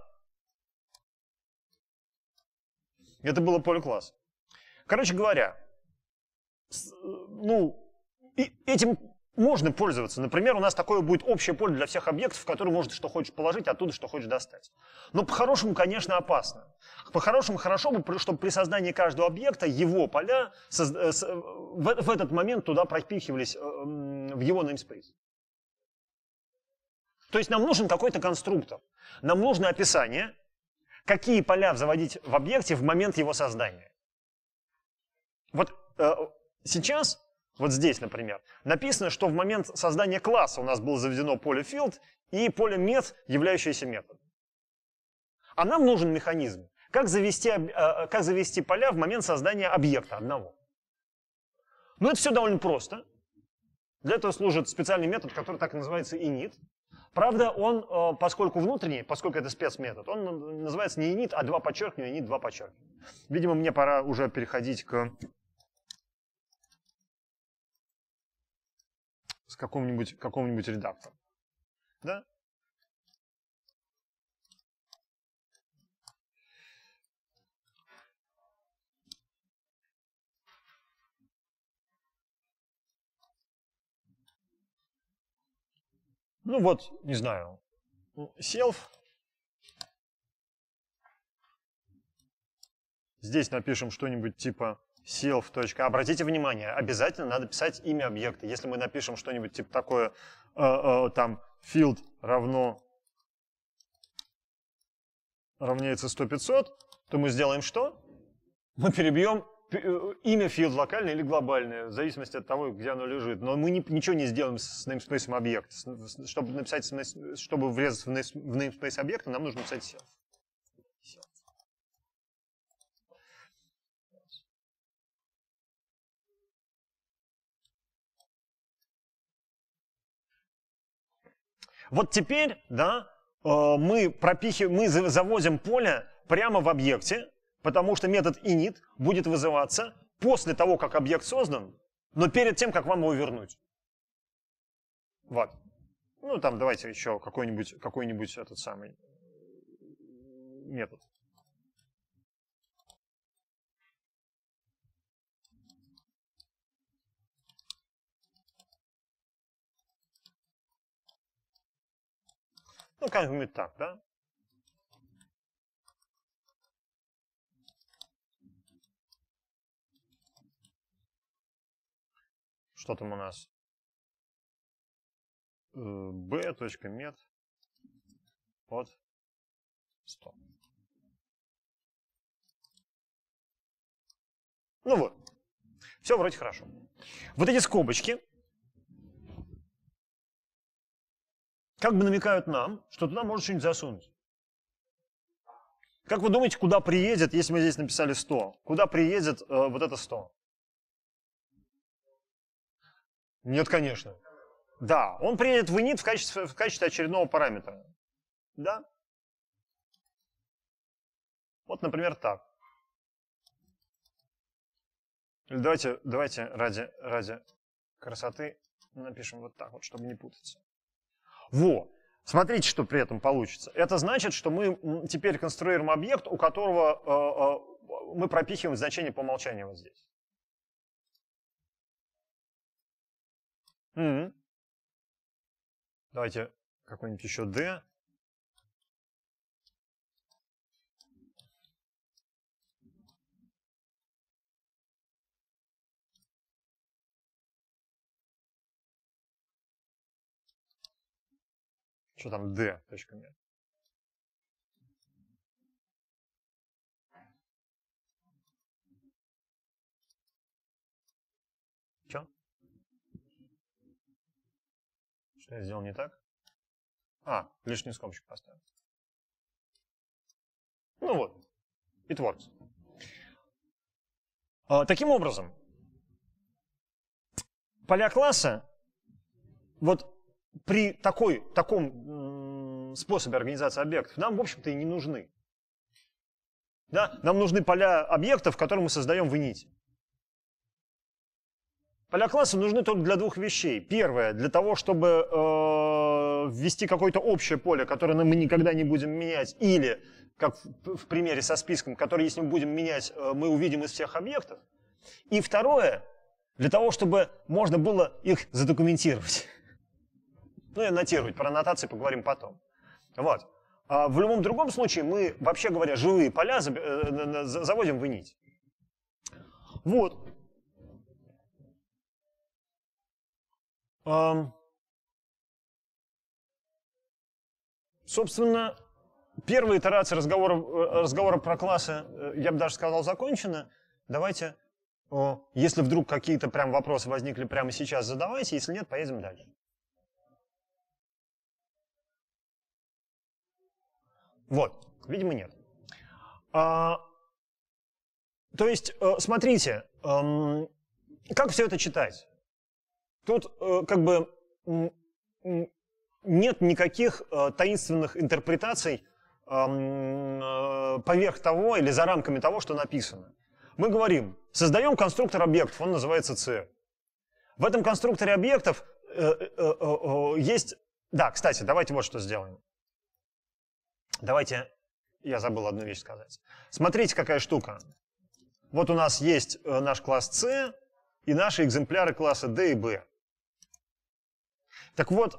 Это было поле класса. Короче говоря, ну, этим можно пользоваться. Например, у нас такое будет общее поле для всех объектов, в которое можно что хочешь положить, оттуда что хочешь достать. Но по-хорошему, конечно, опасно. По-хорошему, хорошо бы, чтобы при создании каждого объекта его поля в этот момент туда пропихивались в его namespace. То есть нам нужен какой-то конструктор. Нам нужно описание, какие поля заводить в объекте в момент его создания. Вот э, сейчас, вот здесь, например, написано, что в момент создания класса у нас было заведено поле field и поле meth, являющееся методом. А нам нужен механизм, как завести, э, как завести поля в момент создания объекта одного. Ну, это все довольно просто. Для этого служит специальный метод, который так и называется init. Правда, он, поскольку внутренний, поскольку это спецметод, он называется не init, а два подчеркивания, init, два подчеркивания. Видимо, мне пора уже переходить к, с какому-нибудь какому-нибудь редактору. Да? Ну вот, не знаю, self. Здесь напишем что-нибудь типа self. Обратите внимание, обязательно надо писать имя объекта. Если мы напишем что-нибудь типа такое, э, э, там, field равно равняется сто пятьсот, то мы сделаем что? Мы перебьем имя field локальное или глобальное, в зависимости от того, где оно лежит. Но мы не, ничего не сделаем с namespace объекта. Чтобы написать, чтобы врезаться в namespace объекта, нам нужно написать self. self. Вот теперь, да, мы, пропихиваем, мы заводим поле прямо в объекте, потому что метод init будет вызываться после того, как объект создан, но перед тем, как вам его вернуть. Вот. Ну, там давайте еще какой-нибудь какой-нибудь этот самый метод. Ну, как-нибудь так, да? Что там у нас? b.met от сто. Ну вот. Все вроде хорошо. Вот эти скобочки как бы намекают нам, что туда можно что-нибудь засунуть. Как вы думаете, куда приедет, если мы здесь написали сто? Куда приедет э, вот это сто? Нет, конечно. Да, он приедет в init в качестве, в качестве очередного параметра. Да? Вот, например, так. Или давайте, давайте ради, ради красоты напишем вот так вот, чтобы не путаться. Во! Смотрите, что при этом получится. Это значит, что мы теперь конструируем объект, у которого э, э, мы пропихиваем значение по умолчанию вот здесь. Mm-hmm. Давайте какой-нибудь еще d. Что там d? Точками. Что? Что я сделал не так? А, лишнюю скобочку поставил. Ну вот, it works. А, таким образом, поля класса, вот при такой, таком м, способе организации объектов нам, в общем-то, и не нужны. Да? Нам нужны поля объектов, которые мы создаем в init. Поля класса нужны только для двух вещей. Первое, для того, чтобы э, ввести какое-то общее поле, которое мы никогда не будем менять, или, как в, в примере со списком, который, если мы будем менять, э, мы увидим из всех объектов. И второе, для того, чтобы можно было их задокументировать. Ну и аннотировать. Про аннотации поговорим потом. Вот. А в любом другом случае мы, вообще говоря, живые поля заводим в init. Вот. собственно, первая итерация разговора, разговора про классы, я бы даже сказал, закончена. Давайте, если вдруг какие-то прям вопросы возникли прямо сейчас, задавайте. Если нет, поедем дальше. Вот, видимо, нет. А, то есть, смотрите, как все это читать? Тут как бы нет никаких таинственных интерпретаций поверх того или за рамками того, что написано. Мы говорим, создаем конструктор объектов, он называется C. В этом конструкторе объектов есть... Да, кстати, давайте вот что сделаем. Давайте, я забыл одну вещь сказать. Смотрите, какая штука. Вот у нас есть наш класс C и наши экземпляры класса D и B. Так вот,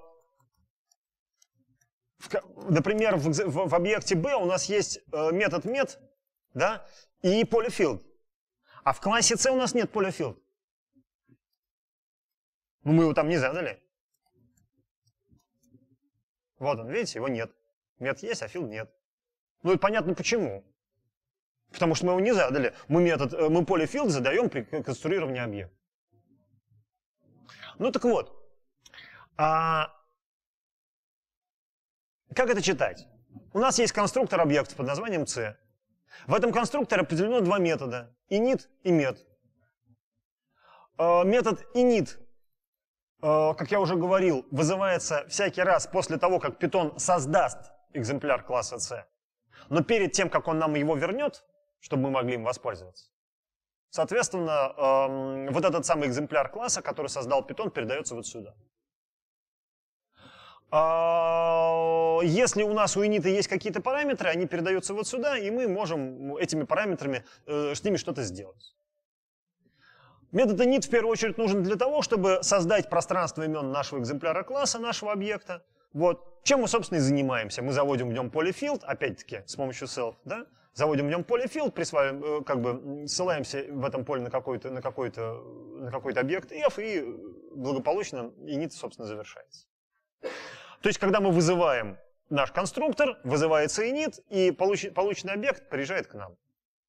например, в объекте B у нас есть метод met, да, и поле field. А в классе C у нас нет поля field. Ну, мы его там не задали. Вот он, видите, его нет. Мет есть, а field нет. Ну, это понятно почему. Потому что мы его не задали. Мы, метод, мы поле field задаем при конструировании объекта. Ну, так вот. А как это читать? У нас есть конструктор объектов под названием C. В этом конструкторе определено два метода. init и met. Метод init, как я уже говорил, вызывается всякий раз после того, как Python создаст экземпляр класса C. Но перед тем, как он нам его вернет, чтобы мы могли им воспользоваться, соответственно, вот этот самый экземпляр класса, который создал Python, передается вот сюда. Если у нас у init есть какие-то параметры, они передаются вот сюда, и мы можем этими параметрами с ними что-то сделать. Метод init в первую очередь нужен для того, чтобы создать пространство имен нашего экземпляра класса, нашего объекта. Вот. Чем мы, собственно, и занимаемся. Мы заводим в нем поле field, опять-таки, с помощью self, да? Заводим в нем поле field, присваиваем, как бы ссылаемся в этом поле на какой-то на какой-то, на какой-то объект f, и благополучно init, собственно, завершается. То есть, когда мы вызываем наш конструктор, вызывается init, и полученный объект приезжает к нам.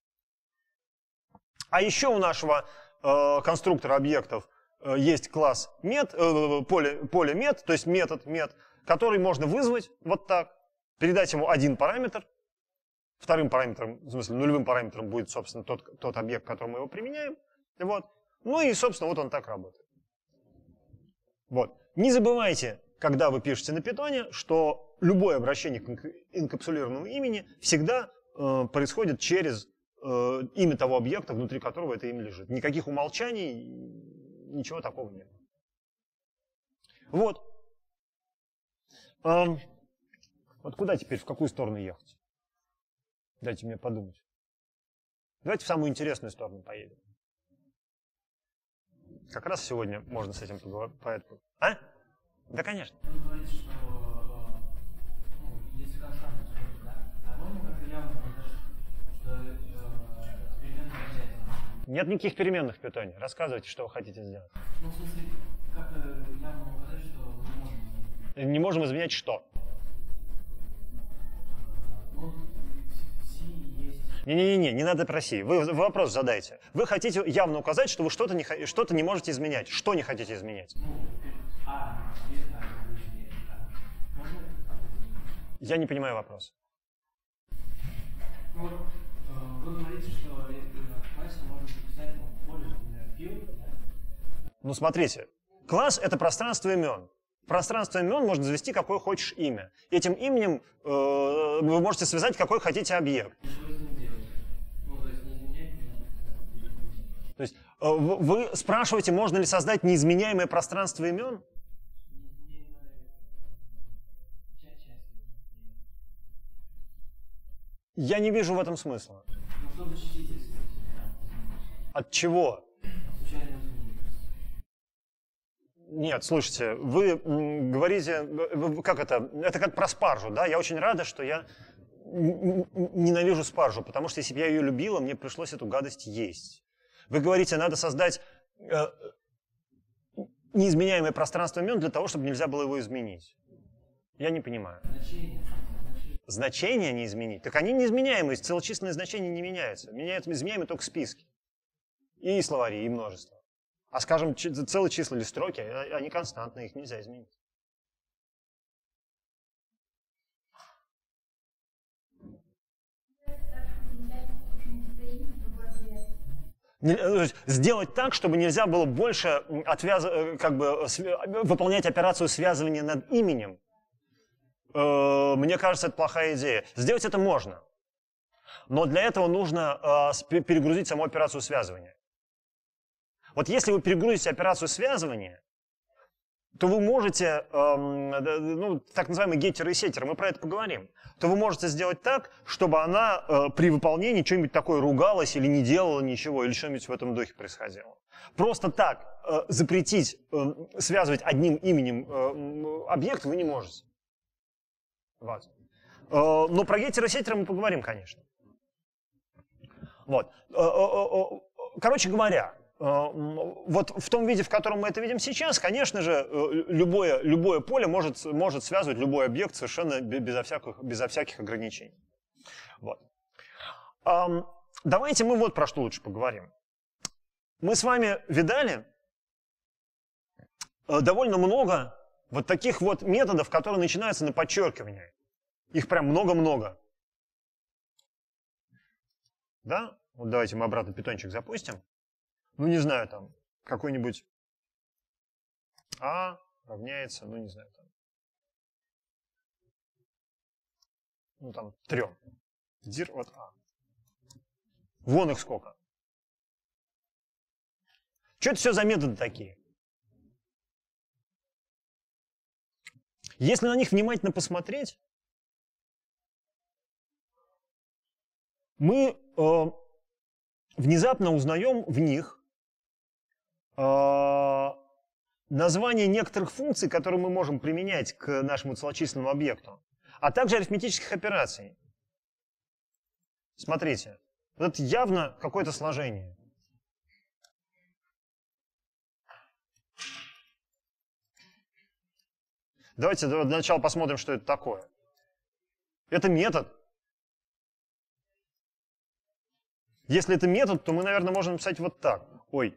А еще у нашего э, конструктора объектов э, есть класс met, э, поле, поле met, то есть метод met, который можно вызвать вот так, передать ему один параметр. Вторым параметром, в смысле нулевым параметром будет, собственно, тот, тот объект, к которому мы его применяем. Вот. Ну и, собственно, вот он так работает. Вот. Не забывайте, когда вы пишете на Python, что любое обращение к инкапсулированному имени всегда э, происходит через э, имя того объекта, внутри которого это имя лежит. Никаких умолчаний, ничего такого нет. Вот. Эм, вот куда теперь, в какую сторону ехать? Дайте мне подумать. Давайте в самую интересную сторону поедем. Как раз сегодня можно с этим поговорить. А? Да, конечно.
Вы говорите, что ну, если константа сходит, да? А можно как-то явно показать, что э, переменная обязательно?
Нет никаких переменных в Python. Рассказывайте, что вы хотите сделать.
Ну, в смысле, как явно указать, что мы не можем изменить?
Не можем изменять что?
Ну, в C есть...
Не-не-не, не надо про C. Вы, вы вопрос задайте. Вы хотите явно указать, что вы что-то не, что-то не можете изменять. Что не хотите изменять?
Ну, а, есть, а, есть, а. Можно?
Я не понимаю вопрос.
Ну, вы говорите, что в классе можно записать поле, например, field, да?
Ну, смотрите. Класс — это пространство имен. В пространство имен можно завести какое хочешь имя. Этим именем э, вы можете связать какой хотите объект. То есть э, вы спрашиваете, можно ли создать неизменяемое пространство имен? Я не вижу в этом смысла. От чего? Нет, слушайте, вы говорите, как это, это как про спаржу, да? Я очень рада, что я ненавижу спаржу, потому что если бы я ее любила, мне пришлось эту гадость есть. Вы говорите, надо создать э, неизменяемое пространство имен для того, чтобы нельзя было его изменить. Я не понимаю.
Значение. Значение.
Значения не изменить? Так они неизменяемые, целочисленные значения не меняются. Меняются изменяемые только списки. И словари, и множество. А, скажем, целые числа или строки, они константные, их нельзя изменить. Сделать так, чтобы нельзя было больше отвяз... как бы, выполнять операцию связывания над именем, мне кажется, это плохая идея. Сделать это можно, но для этого нужно перегрузить саму операцию связывания. Вот если вы перегрузите операцию связывания, то вы можете, ну, так называемые геттеры и сеттеры, мы про это поговорим, то вы можете сделать так, чтобы она э, при выполнении что-нибудь такое ругалась или не делала ничего, или что-нибудь в этом духе происходило. Просто так э, запретить э, связывать одним именем э, объект вы не можете. Вот. Э, но про геттеры и сеттеры мы поговорим, конечно. Вот. Э, э, э, короче говоря, вот в том виде, в котором мы это видим сейчас, конечно же, любое, любое поле может, может связывать любой объект совершенно безо всяких, безо всяких ограничений. Вот. Давайте мы вот про что лучше поговорим. Мы с вами видали довольно много вот таких вот методов, которые начинаются на подчеркивание. Их прям много-много. Да? Вот давайте мы обратно питончик запустим. Ну, не знаю, там, какой-нибудь А равняется, ну, не знаю, там, ну, там, трем. Дир от А. Вон их сколько. Что это все за методы такие? Если на них внимательно посмотреть, мы э, внезапно узнаем в них название некоторых функций, которые мы можем применять к нашему целочисленному объекту, а также арифметических операций. Смотрите, это явно какое-то сложение. Давайте для начала посмотрим, что это такое. Это метод. Если это метод, то мы, наверное, можем написать вот так. Ой.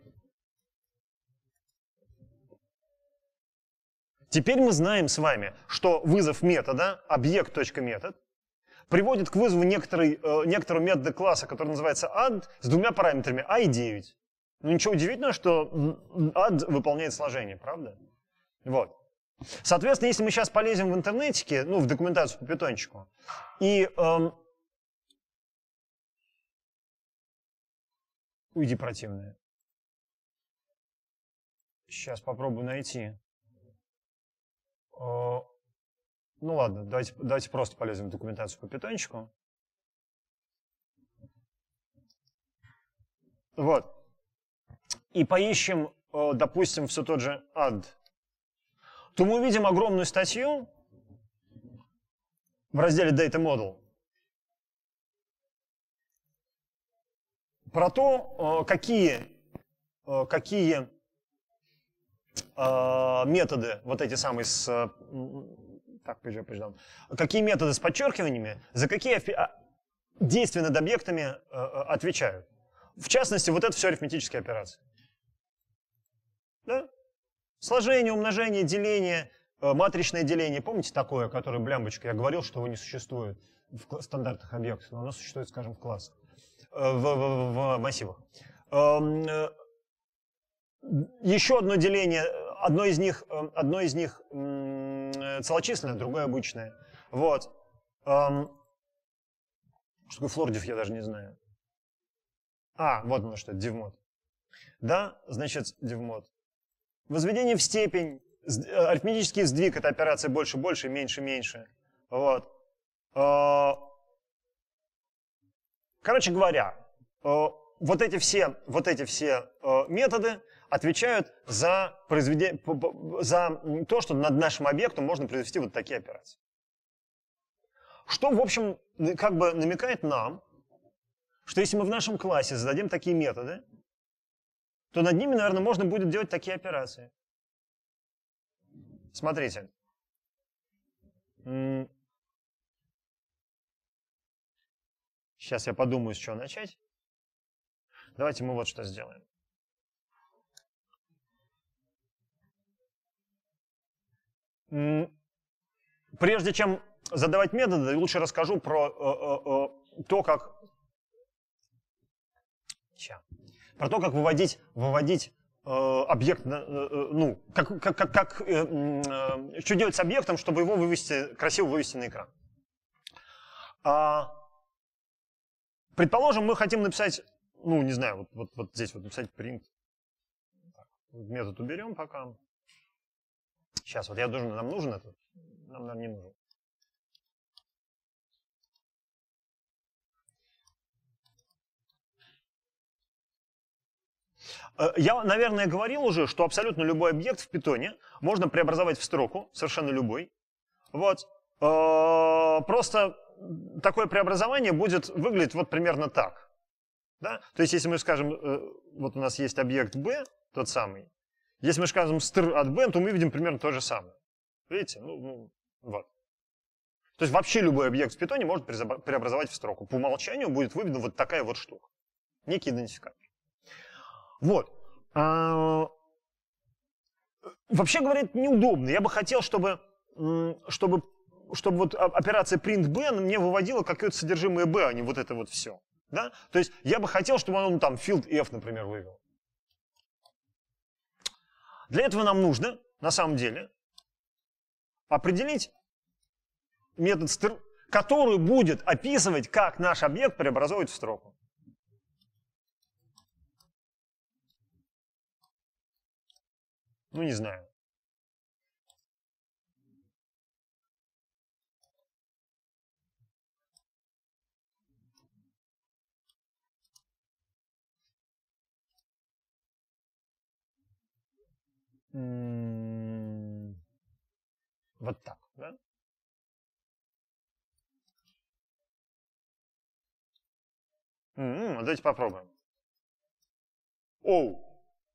Теперь мы знаем с вами, что вызов метода, объект.метод, приводит к вызову некоторой, э, некоторого метода класса, который называется add, с двумя параметрами а и девять. Ну ничего удивительного, что add выполняет сложение, правда? Вот. Соответственно, если мы сейчас полезем в интернетике, ну, в документацию по питончику, и... Э, уйди, противная. Сейчас попробую найти. Ну ладно, давайте, давайте просто полезем в документацию по питончику. Вот. И поищем, допустим, все тот же add. То мы увидим огромную статью в разделе Data Model про то, какие, какие методы, вот эти самые с... Так, позже, позже, какие методы с подчеркиваниями, за какие действия над объектами отвечают. В частности, вот это все арифметические операции. Да? Сложение, умножение, деление, матричное деление. Помните такое, которое блямбочка? Я говорил, что его не существует в стандартных объектах, но оно существует, скажем, в классах, в, в, в массивах. Еще одно деление, одно из них, одно из них целочисленное, другое обычное. Вот. Что такое флордив, я даже не знаю. А, вот оно что, divmod. Да, значит, divmod. Возведение в степень, арифметический сдвиг, это операция больше-больше, меньше-меньше. Вот. Короче говоря, вот эти все, вот эти все методы отвечают за, произведение, за то, что над нашим объектом можно произвести вот такие операции. Что, в общем, как бы намекает нам, что если мы в нашем классе зададим такие методы, то над ними, наверное, можно будет делать такие операции. Смотрите. Сейчас я подумаю, с чего начать. Давайте мы вот что сделаем. Прежде чем задавать методы, лучше расскажу про э, э, то, как Ща. про то, как выводить, выводить э, объект, э, э, ну, как, как, как, как э, э, что делать с объектом, чтобы его вывести, красиво вывести на экран. А, предположим, мы хотим написать, ну, не знаю, вот, вот, вот здесь вот написать print. Так, метод уберем пока. Сейчас, вот я должен, нам нужен этот? Нам, нам не нужен. Я, наверное, говорил уже, что абсолютно любой объект в Python можно преобразовать в строку, совершенно любой. Вот. Просто такое преобразование будет выглядеть вот примерно так. Да? То есть, если мы скажем, вот у нас есть объект b, тот самый. Если мы скажем str от b, то мы видим примерно то же самое. Видите? Ну, ну, вот. То есть вообще любой объект в Python может преобразовать в строку. По умолчанию будет выведена вот такая вот штука. Некий идентификатор. Вот. А, вообще говоря, это неудобно. Я бы хотел, чтобы, чтобы, чтобы вот операция print_b мне выводила какое-то содержимое b, а не вот это вот все. Да? То есть я бы хотел, чтобы он там field f, например, вывел. Для этого нам нужно, на самом деле, определить метод str, который будет описывать, как наш объект преобразует в строку. Ну, не знаю. М-м-м. Вот так, да? М-м, давайте попробуем. Оу.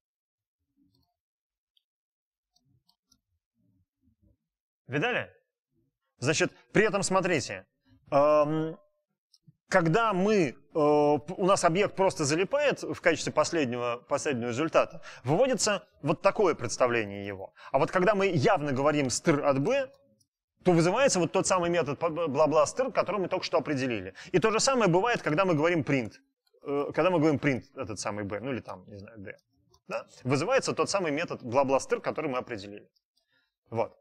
Видали? Значит, при этом смотрите, эм, когда мы, э, у нас объект просто залипает в качестве последнего, последнего результата, выводится вот такое представление его. А вот когда мы явно говорим str от b, то вызывается вот тот самый метод бла-бла str, который мы только что определили. И то же самое бывает, когда мы говорим print. Э, когда мы говорим print этот самый b, ну или там, не знаю, d. Да? Вызывается тот самый метод бла-бла str, который мы определили. Вот.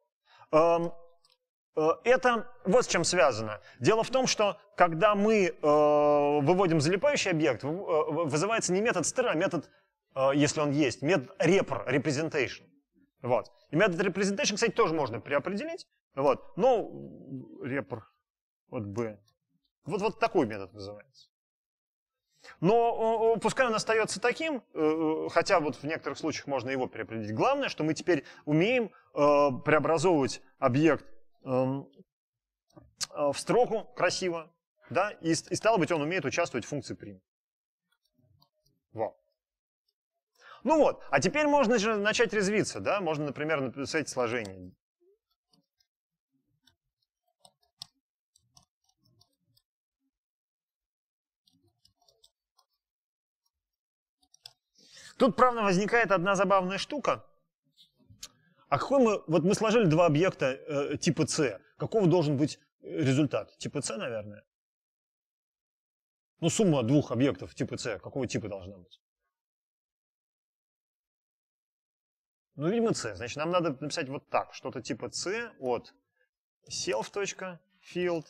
Это вот с чем связано. Дело в том, что когда мы э, выводим залипающий объект, вызывается не метод str, а метод, э, если он есть, метод repr, representation. Вот. И метод representation, кстати, тоже можно преопределить. Вот. Но repr от b. Вот, вот такой метод называется. Но пускай он остается таким, хотя вот в некоторых случаях можно его переопределить. Главное, что мы теперь умеем преобразовывать объект в строку красиво, да, и, и стало быть, он умеет участвовать в функции print. Вот. Ну вот, а теперь можно же начать резвиться, да, можно, например, написать сложение. Тут, правда, возникает одна забавная штука. А какой мы, вот мы сложили два объекта э, типа C. Какого должен быть результат? Типа C, наверное. Ну, сумма двух объектов типа C. Какого типа должна быть? Ну, видимо, C. Значит, нам надо написать вот так. Что-то типа C от self.field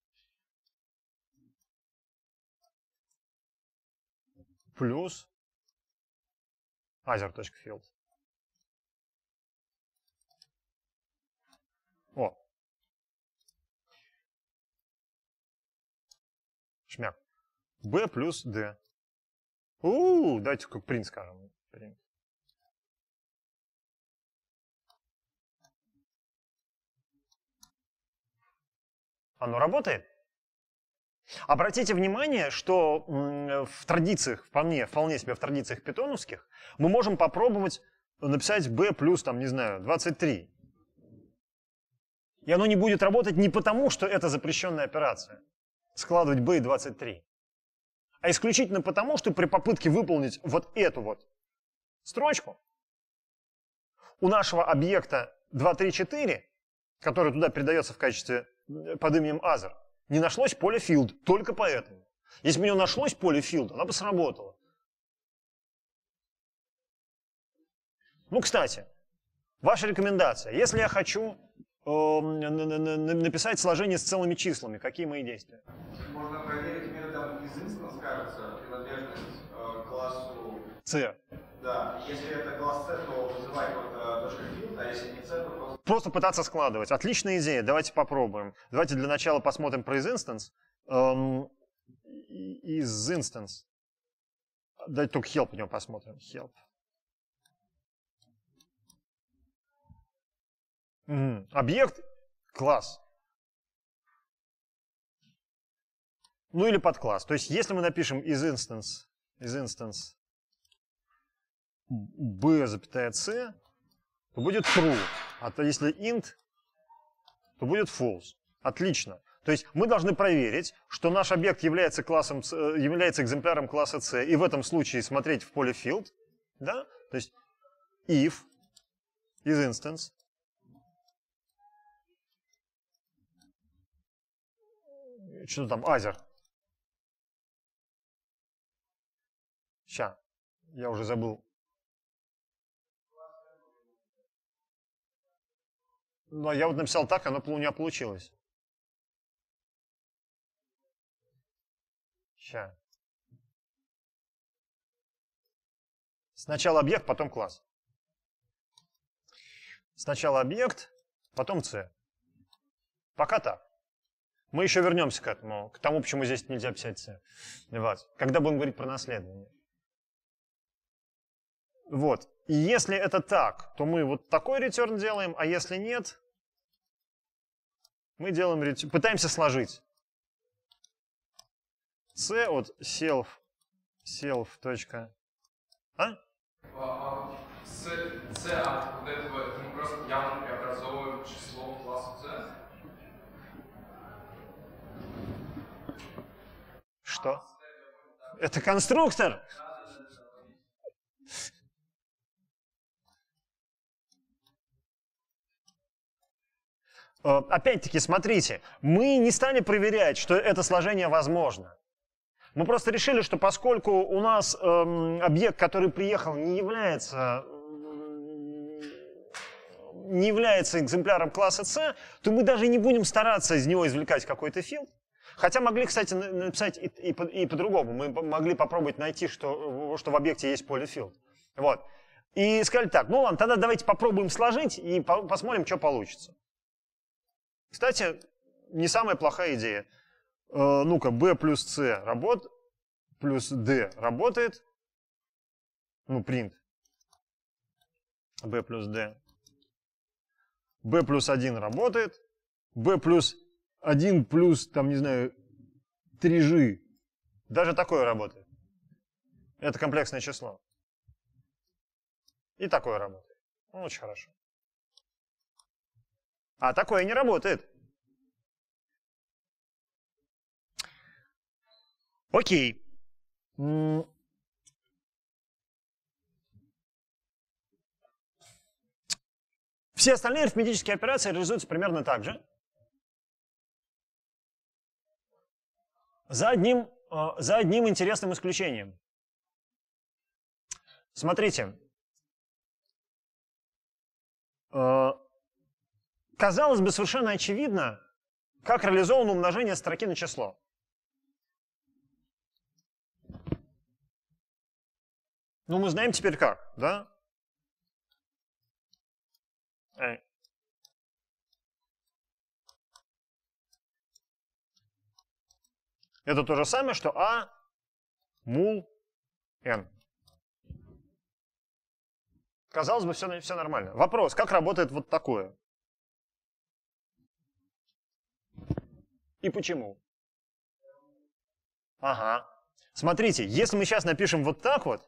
плюс other.field. О. Шмяк. B плюс D. У-у-у, давайте как print скажем. Print. Оно работает? Обратите внимание, что в традициях, вполне, вполне себе в традициях питоновских, мы можем попробовать написать b плюс, там, не знаю, двадцать три. И оно не будет работать не потому, что это запрещенная операция, складывать b и двадцать три, а исключительно потому, что при попытке выполнить вот эту вот строчку у нашего объекта два, три, четыре, который туда передается в качестве под именем other, не нашлось поле field, только поэтому. Если бы у него нашлось поле field, оно бы сработало. Ну, кстати, ваша рекомендация. Если я хочу э, написать сложение с целыми числами, какие мои действия?
Можно проверить методом из instance, кажется, принадлежность э, классу
C.
Да, если это класс C, то вызывать вот точка field, а если не C, то просто...
Просто пытаться складывать. Отличная идея, давайте попробуем. Давайте для начала посмотрим про isInstance. Эм, isInstance. Давайте только help у него посмотрим. Help. Угу. Объект, класс. Ну или подкласс. То есть если мы напишем isInstance, isInstance b, запятая c, то будет true. А то если int, то будет false. Отлично. То есть мы должны проверить, что наш объект является, классом, является экземпляром класса C, и в этом случае смотреть в поле field. Да? То есть if isInstance что там, other. Ща, я уже забыл. Но я вот написал так, оно у меня получилось. Ща. Сначала объект, потом класс. Сначала объект, потом C. Пока так. Мы еще вернемся к этому, к тому, почему здесь нельзя писать C. Вот. Когда будем говорить про наследование. Вот. И если это так, то мы вот такой return делаем, а если нет, мы делаем return, пытаемся сложить. C от self, self. А?
C, C от вот этого, мы просто явно преобразовываем число класса C.
Что? Это конструктор. Опять-таки, смотрите, мы не стали проверять, что это сложение возможно. Мы просто решили, что поскольку у нас эм, объект, который приехал, не является, не является экземпляром класса C, то мы даже не будем стараться из него извлекать какой-то field. Хотя могли, кстати, написать и, и, и по-другому. Мы могли попробовать найти, что, что в объекте есть поле field. Вот. И сказали так, ну ладно, тогда давайте попробуем сложить и по посмотрим, что получится. Кстати, не самая плохая идея. Э, Ну-ка, b плюс c работает, плюс d работает. Ну, print. b плюс d. b плюс один работает. b плюс один плюс, там, не знаю, три джи. Даже такое работает. Это комплексное число. И такое работает. Ну, очень хорошо. А такое не работает. Окей. Все остальные арифметические операции реализуются примерно так же. За одним, за одним интересным исключением. Смотрите. Казалось бы, совершенно очевидно, как реализовано умножение строки на число. Ну, мы знаем теперь как, да? Это то же самое, что А мул N. Казалось бы, все, все нормально. Вопрос, как работает вот такое? И почему? Ага. Смотрите, если мы сейчас напишем вот так вот,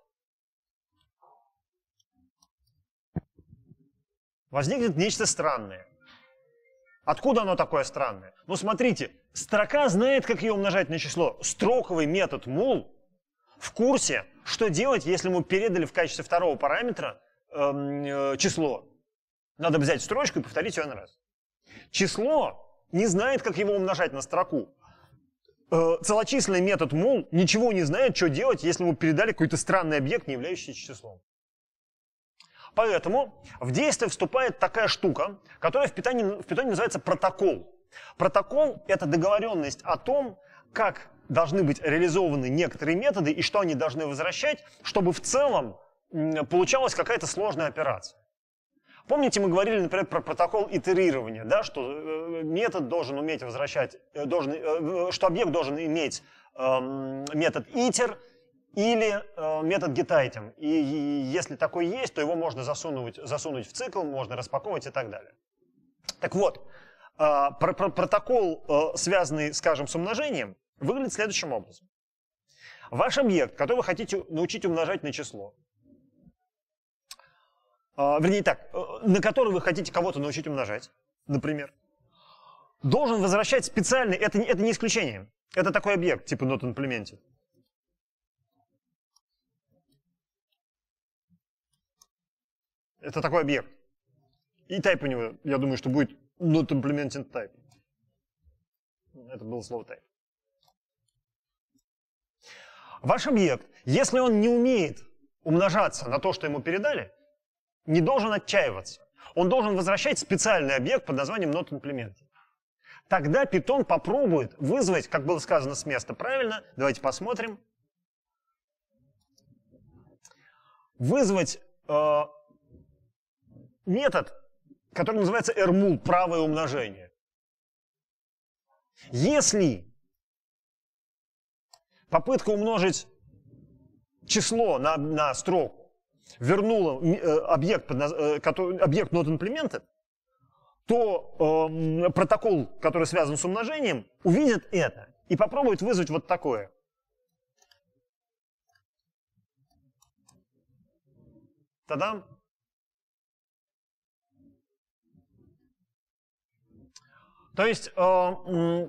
возникнет нечто странное. Откуда оно такое странное? Ну, смотрите, строка знает, как ее умножать на число. Строковый метод мул в курсе, что делать, если мы передали в качестве второго параметра э, э, число. Надо взять строчку и повторить ее n раз. Число не знает, как его умножать на строку. Э, целочисленный метод мул ничего не знает, что делать, если мы передали какой-то странный объект, не являющийся числом. Поэтому в действие вступает такая штука, которая в Python, в Python называется протокол. Протокол — это договоренность о том, как должны быть реализованы некоторые методы и что они должны возвращать, чтобы в целом получалась какая-то сложная операция. Помните, мы говорили, например, про протокол итерирования, да, что метод должен уметь возвращать, должен, что объект должен иметь э, метод iter или э, метод getItem. И, и если такой есть, то его можно засунуть, засунуть в цикл, можно распаковывать и так далее. Так вот, э, про, про, протокол, э, связанный, скажем, с умножением, выглядит следующим образом. Ваш объект, который вы хотите научить умножать на число, э, вернее так, э, на который вы хотите кого-то научить умножать, например, должен возвращать специальный, это, это не исключение, это такой объект, типа not implemented. Это такой объект. И type у него, я думаю, что будет not implemented type. Это было слово type. Ваш объект, если он не умеет умножаться на то, что ему передали, не должен отчаиваться. Он должен возвращать специальный объект под названием not implemented. Тогда Python попробует вызвать, как было сказано с места правильно, давайте посмотрим, вызвать э, метод, который называется rmul, правое умножение. Если попытка умножить число на, на строку вернула э, объект, под, э, который, объект not implemented, то э, протокол, который связан с умножением, увидит это и попробует вызвать вот такое. Та-дам! То есть э,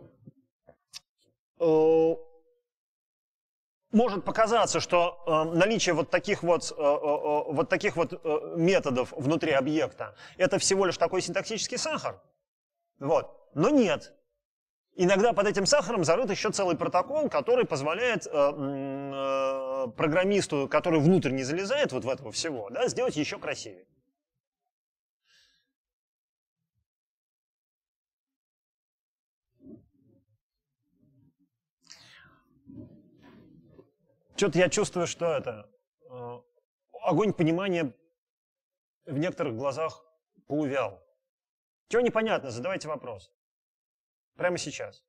э, может показаться, что э, наличие вот таких вот, э, э, вот таких вот э, методов внутри объекта — это всего лишь такой синтаксический сахар. Вот. Но нет. Иногда под этим сахаром зарыт еще целый протокол, который позволяет э, э, программисту, который внутрь не залезает вот в этого всего, да, сделать еще красивее. Что-то я чувствую, что это э, огонь понимания в некоторых глазах поувял. Чего непонятно? Задавайте вопрос. Прямо сейчас.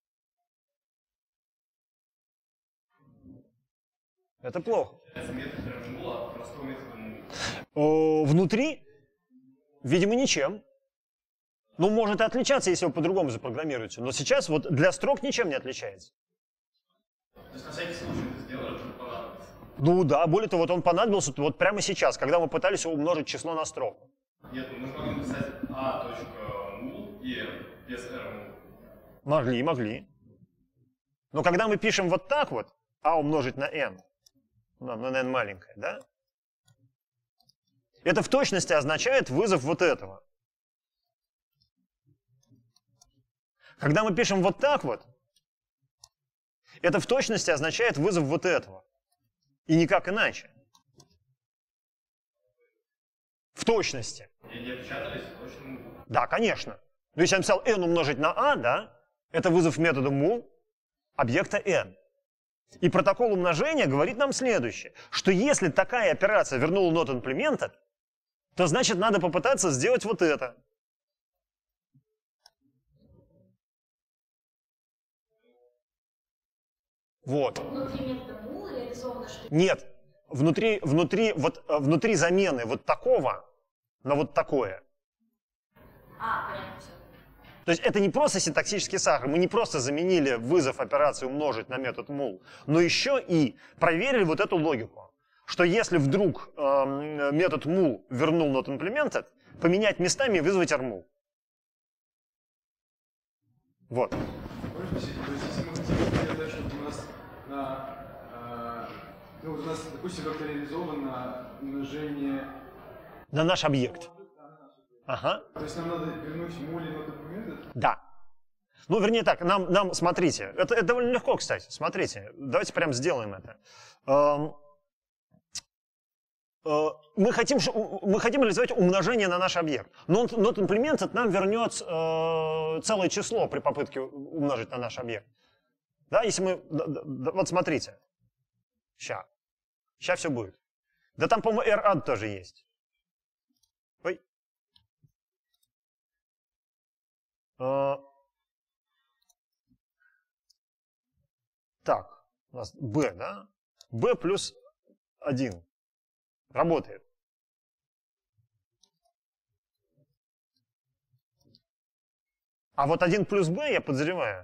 Это плохо. О, внутри, видимо, ничем. Ну, может и отличаться, если вы по-другому запрограммируете. Но сейчас вот для строк ничем не отличается.
То есть на всякий случай это сделали, чтобы понадобится?
Ну да, более того, вот он понадобился вот прямо сейчас, когда мы пытались умножить число на строку.
Нет, мы же могли написать a.mul и n без rmul.
Могли, могли. Но когда мы пишем вот так вот, а умножить на n, на, на n маленькое, да? Это в точности означает вызов вот этого. Когда мы пишем вот так вот, это в точности означает вызов вот этого. И никак иначе. В точности.
И не опечатались точно?
Да, конечно. Но если я написал n умножить на a, да, это вызов метода mul объекта n. И протокол умножения говорит нам следующее, что если такая операция вернула not implemented, то значит надо попытаться сделать вот это. Вот.
Внутри метода mul реализовано что?
Нет. Внутри, внутри, вот, внутри замены вот такого на вот такое.
А, понятно, все.
То есть это не просто синтаксический сахар. Мы не просто заменили вызов операции умножить на метод mul, но еще и проверили вот эту логику. Что если вдруг э, метод mul вернул not implemented, поменять местами и вызвать rmul. Вот.
Можно спросить, то есть если мы хотим сделать так, чтобы у нас на, э, ну, у нас, допустим, как-то реализовано умножение...
На наш объект. Ага.
То есть нам надо вернуть мули на этот момент?
Да. Ну, вернее так, нам, нам смотрите, это, это довольно легко, кстати, смотрите, давайте прям сделаем это. Эм, э, мы, хотим, мы хотим реализовать умножение на наш объект. Not, not implemented нам вернет э, целое число при попытке умножить на наш объект. Да, если мы, да, да, вот смотрите, ща, ща все будет. Да там, по-моему, radd тоже есть. Ой. Э, Так, у нас b, да? b плюс один. Работает. А вот один плюс b я подозреваю.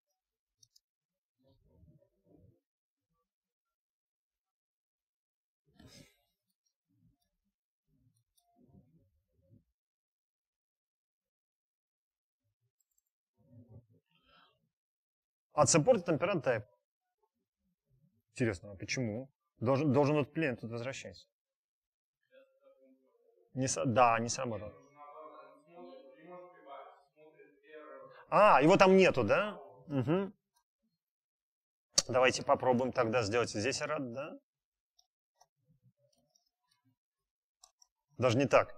От support temperament type. Интересно, а почему? Должен, должен вот плен тут возвращаться. Не, да, не сработал. А, его там нету, да? Угу. Давайте попробуем тогда сделать здесь radd, да? Даже не так.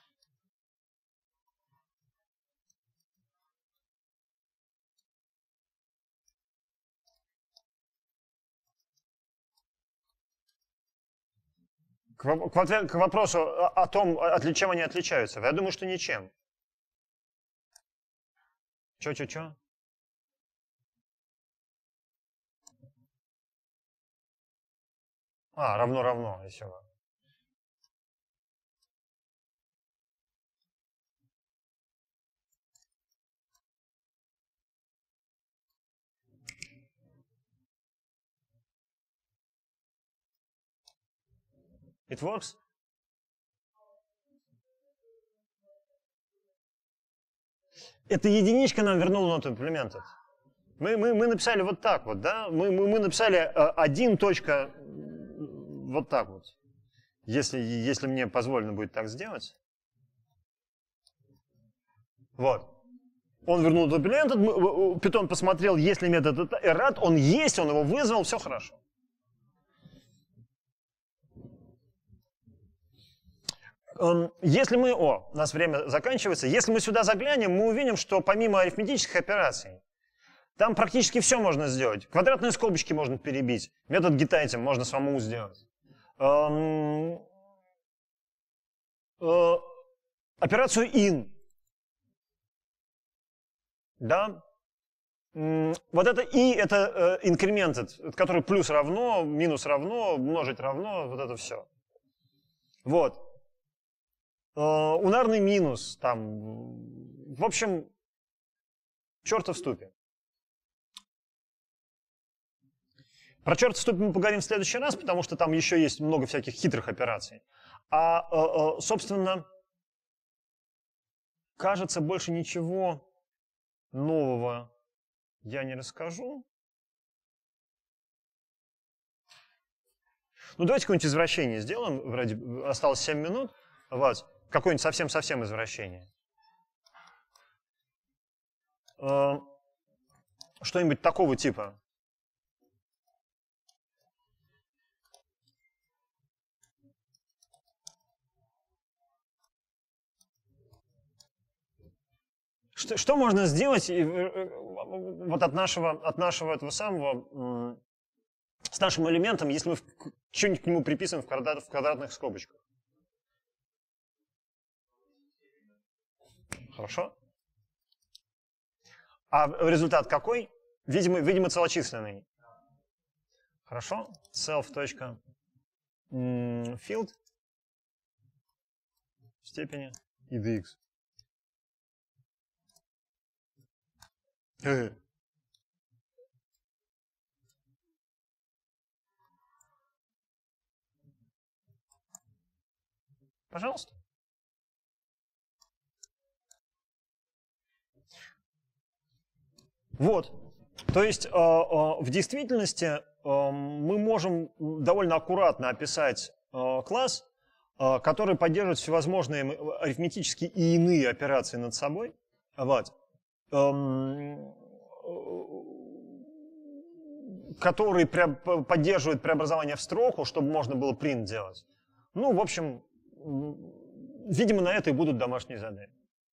К, к, к вопросу о, о том, от чем они отличаются. Я думаю, что ничем. Чё-чё-чё? А, равно-равно, еще. It works? Эта единичка нам вернула not implemented. Мы, мы, мы написали вот так вот, да? Мы, мы, мы написали один точка вот так вот. Если, если мне позволено будет так сделать. Вот. Он вернул not implemented, Python посмотрел, есть ли метод radd, он есть, он его вызвал, все хорошо. Если мы, о, у нас время заканчивается, если мы сюда заглянем, мы увидим, что помимо арифметических операций, там практически все можно сделать. Квадратные скобочки можно перебить, метод getItem можно самому сделать. Эм, э, операцию in, да, вот это и, это э, incremented, который плюс равно, минус равно, умножить равно, вот это все. Вот. Uh, унарный минус, там, в общем, черта в ступе. Про черта в ступе мы поговорим в следующий раз, потому что там еще есть много всяких хитрых операций. А, uh, uh, собственно, кажется, больше ничего нового я не расскажу. Ну, давайте какое-нибудь извращение сделаем, вроде осталось семь минут, вот. Какое-нибудь совсем-совсем извращение. Что-нибудь такого типа. Что, что можно сделать вот от нашего, от нашего этого самого, с нашим элементом, если мы что-нибудь к нему приписываем в, квадрат, в квадратных скобочках? Хорошо. А результат какой? Видимо, видимо целочисленный. Хорошо. Self.field в степени и dx. Э. Пожалуйста. Вот. То есть э, э, в действительности э, мы можем довольно аккуратно описать э, класс, э, который поддерживает всевозможные арифметические и иные операции над собой, вот, эм, который пре поддерживает преобразование в строку, чтобы можно было принт делать. Ну, в общем, видимо, на это и будут домашние задания.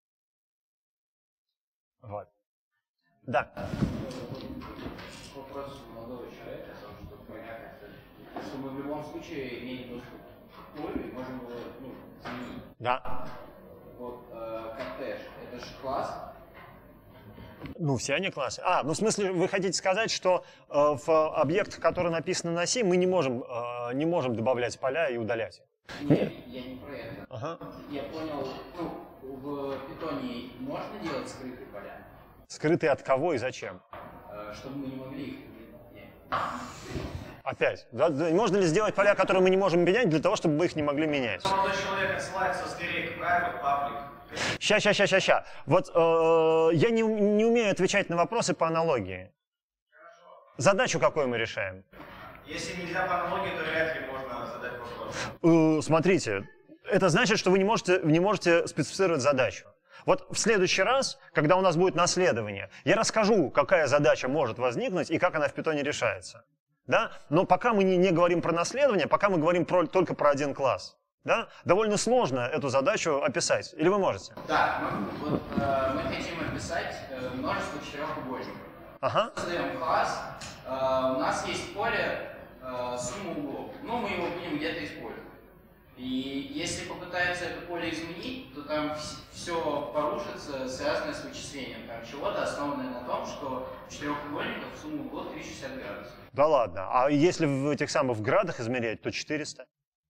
Вот. Да.
Вопрос молодого человека, о том, что понятно, что мы в любом случае имеем доступ к полю и можем его, ну, изменить.
Да.
Вот э, кортеж, это же класс.
Ну, все они классы. А, ну в смысле, вы хотите сказать, что э, в объектах, которые написаны на C, мы не можем, э, не можем добавлять поля и удалять их?
Нет, я не про это.
Ага.
Я понял, ну, в питоне можно делать скрытые поля?
Скрытые от кого и зачем?
Э, чтобы мы не могли их... Нет.
Опять. Да, да, можно ли сделать поля, которые мы не можем менять, для того, чтобы мы их не могли менять?
Молодой человек отсылается с директ private public.
Ща, ща, ща, ща, ща. Вот э, я не, не умею отвечать на вопросы по аналогии.
Хорошо.
Задачу какую мы решаем?
Если нельзя по аналогии, то вряд ли можно задать вопрос.
Э, смотрите, это значит, что вы не можете, не можете специфицировать задачу. Вот в следующий раз, когда у нас будет наследование, я расскажу, какая задача может возникнуть и как она в питоне решается. Да? Но пока мы не, не говорим про наследование, пока мы говорим про, только про один класс. Да? Довольно сложно эту задачу описать. Или вы можете?
Да, мы, вот, э, мы хотим описать э, множество четырехугольников.
Ага.
Создаем класс, э, у нас есть поле э, сумма углов. Ну, мы его будем где-то использовать. И если попытаются это поле изменить, то там все порушится, связанное с вычислением там чего-то, основанное на том, что у четырехугольников сумма углов триста шестьдесят градусов.
Да ладно. А если в этих самых в градах измерять, то четыреста?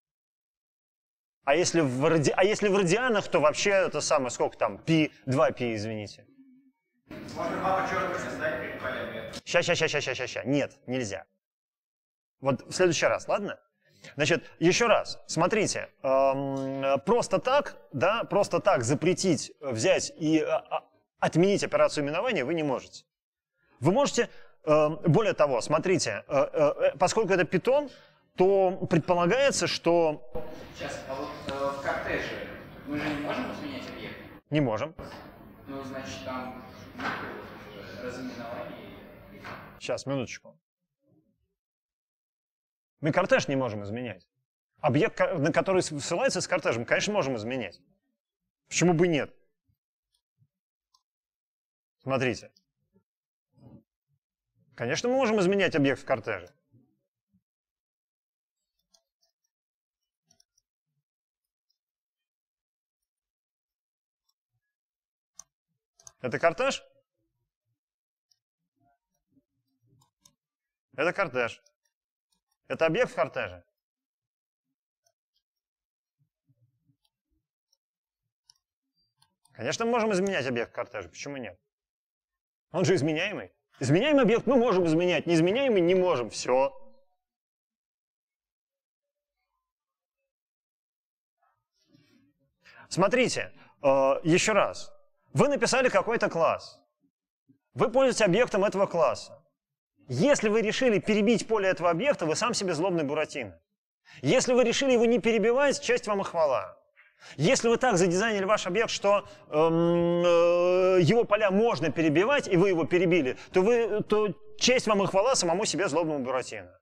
А если в, ради... а если в радианах, то вообще это самое, сколько там? Пи, два пи, извините.
Можно два подчеркивания ставить перед полями.
Ща, ща, ща, ща, ща, ща, ща. Нет, нельзя. Вот в следующий раз, ладно? Значит, еще раз, смотрите, эм, просто так, да, просто так запретить, взять и э, отменить операцию именования вы не можете. Вы можете, э, более того, смотрите, э, э, поскольку это питон, то предполагается, что...
Сейчас, а вот э, в кортеже мы же не можем изменять объект?
Не можем.
Ну, значит, там разыменование.
Сейчас, минуточку. Мы кортеж не можем изменять. Объект, на который ссылается с кортежем, конечно, можем изменять. Почему бы и нет? Смотрите. Конечно, мы можем изменять объект в кортеже. Это кортеж? Это кортеж. Это объект в кортеже. Конечно, мы можем изменять объект в кортеже. Почему нет? Он же изменяемый. Изменяемый объект мы можем изменять, неизменяемый не можем. Все. Смотрите, э, еще раз. Вы написали какой-то класс. Вы пользуетесь объектом этого класса. Если вы решили перебить поле этого объекта, вы сам себе злобный Буратино. Если вы решили его не перебивать, честь вам и хвала. Если вы так задизайнили ваш объект, что эм, э, его поля можно перебивать, и вы его перебили, то, вы, то честь вам и хвала самому себе злобному Буратино.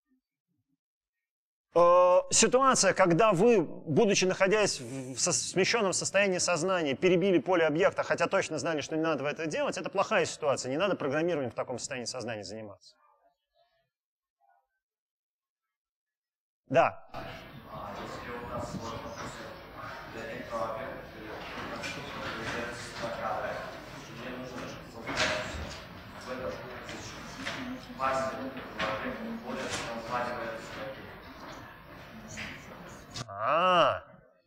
Э, ситуация, когда вы, будучи находясь в со смещенном состоянии сознания, перебили поле объекта, хотя точно знали, что не надо это делать, это плохая ситуация. Не надо программированием в таком состоянии сознания заниматься. Да. А,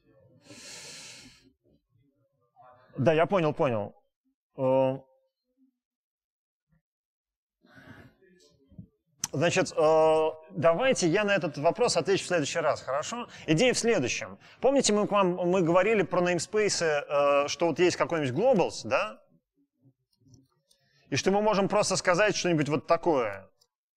да, я понял, понял. Значит, давайте я на этот вопрос отвечу в следующий раз, хорошо? Идея в следующем. Помните, мы, к вам, мы говорили про namespace, что вот есть какой-нибудь globals, да? И что мы можем просто сказать что-нибудь вот такое.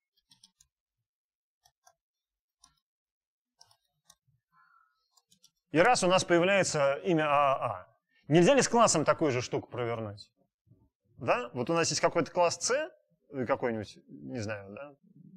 И раз у нас появляется имя ААА, нельзя ли с классом такую же штуку провернуть? Да? Вот у нас есть какой-то класс C, какой-нибудь, не знаю, да?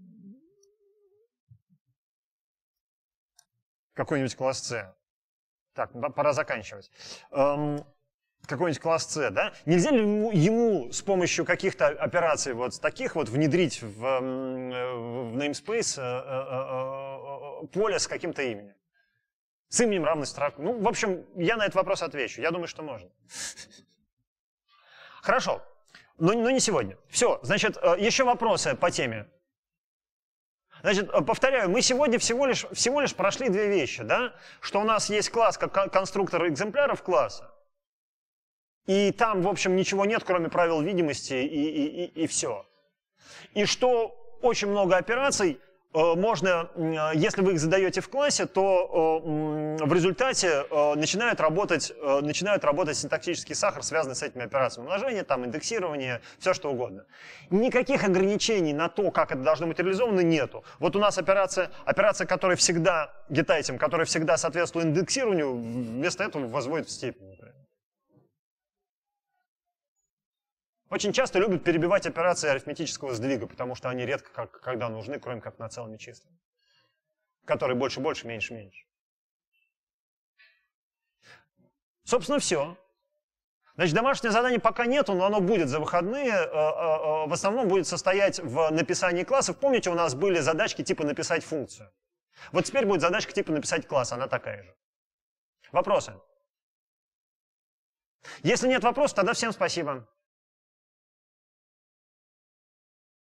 Какой-нибудь класс C. Так, пора заканчивать. Эм, какой-нибудь класс C, да? Нельзя ли ему, ему с помощью каких-то операций вот таких вот внедрить в, в namespace э, э, э, поле с каким-то именем? С именем равной строке. Ну, в общем, я на этот вопрос отвечу. Я думаю, что можно. Хорошо. Но, но не сегодня. Все. Значит, еще вопросы по теме. Значит, повторяю, мы сегодня всего лишь, всего лишь прошли две вещи, да? Что у нас есть класс как конструктор экземпляров класса. И там, в общем, ничего нет, кроме правил видимости, и, и, и, и все. И что очень много операций можно, если вы их задаете в классе, то в результате начинает работать, начинает работать синтаксический сахар, связанный с этими операциями. Умножение, там, индексирование, все что угодно. Никаких ограничений на то, как это должно быть реализовано, нету. Вот у нас операция, операция которая всегда, getItem, которая всегда соответствует индексированию, вместо этого возводит в степень, например. Очень часто любят перебивать операции арифметического сдвига, потому что они редко как, когда нужны, кроме как над целыми числами, которые больше-больше, меньше-меньше. Собственно, все. Значит, домашнее задание пока нету, но оно будет за выходные. В основном будет состоять в написании классов. Помните, у нас были задачки типа написать функцию. Вот теперь будет задачка типа написать класс, она такая же. Вопросы? Если нет вопросов, тогда всем спасибо.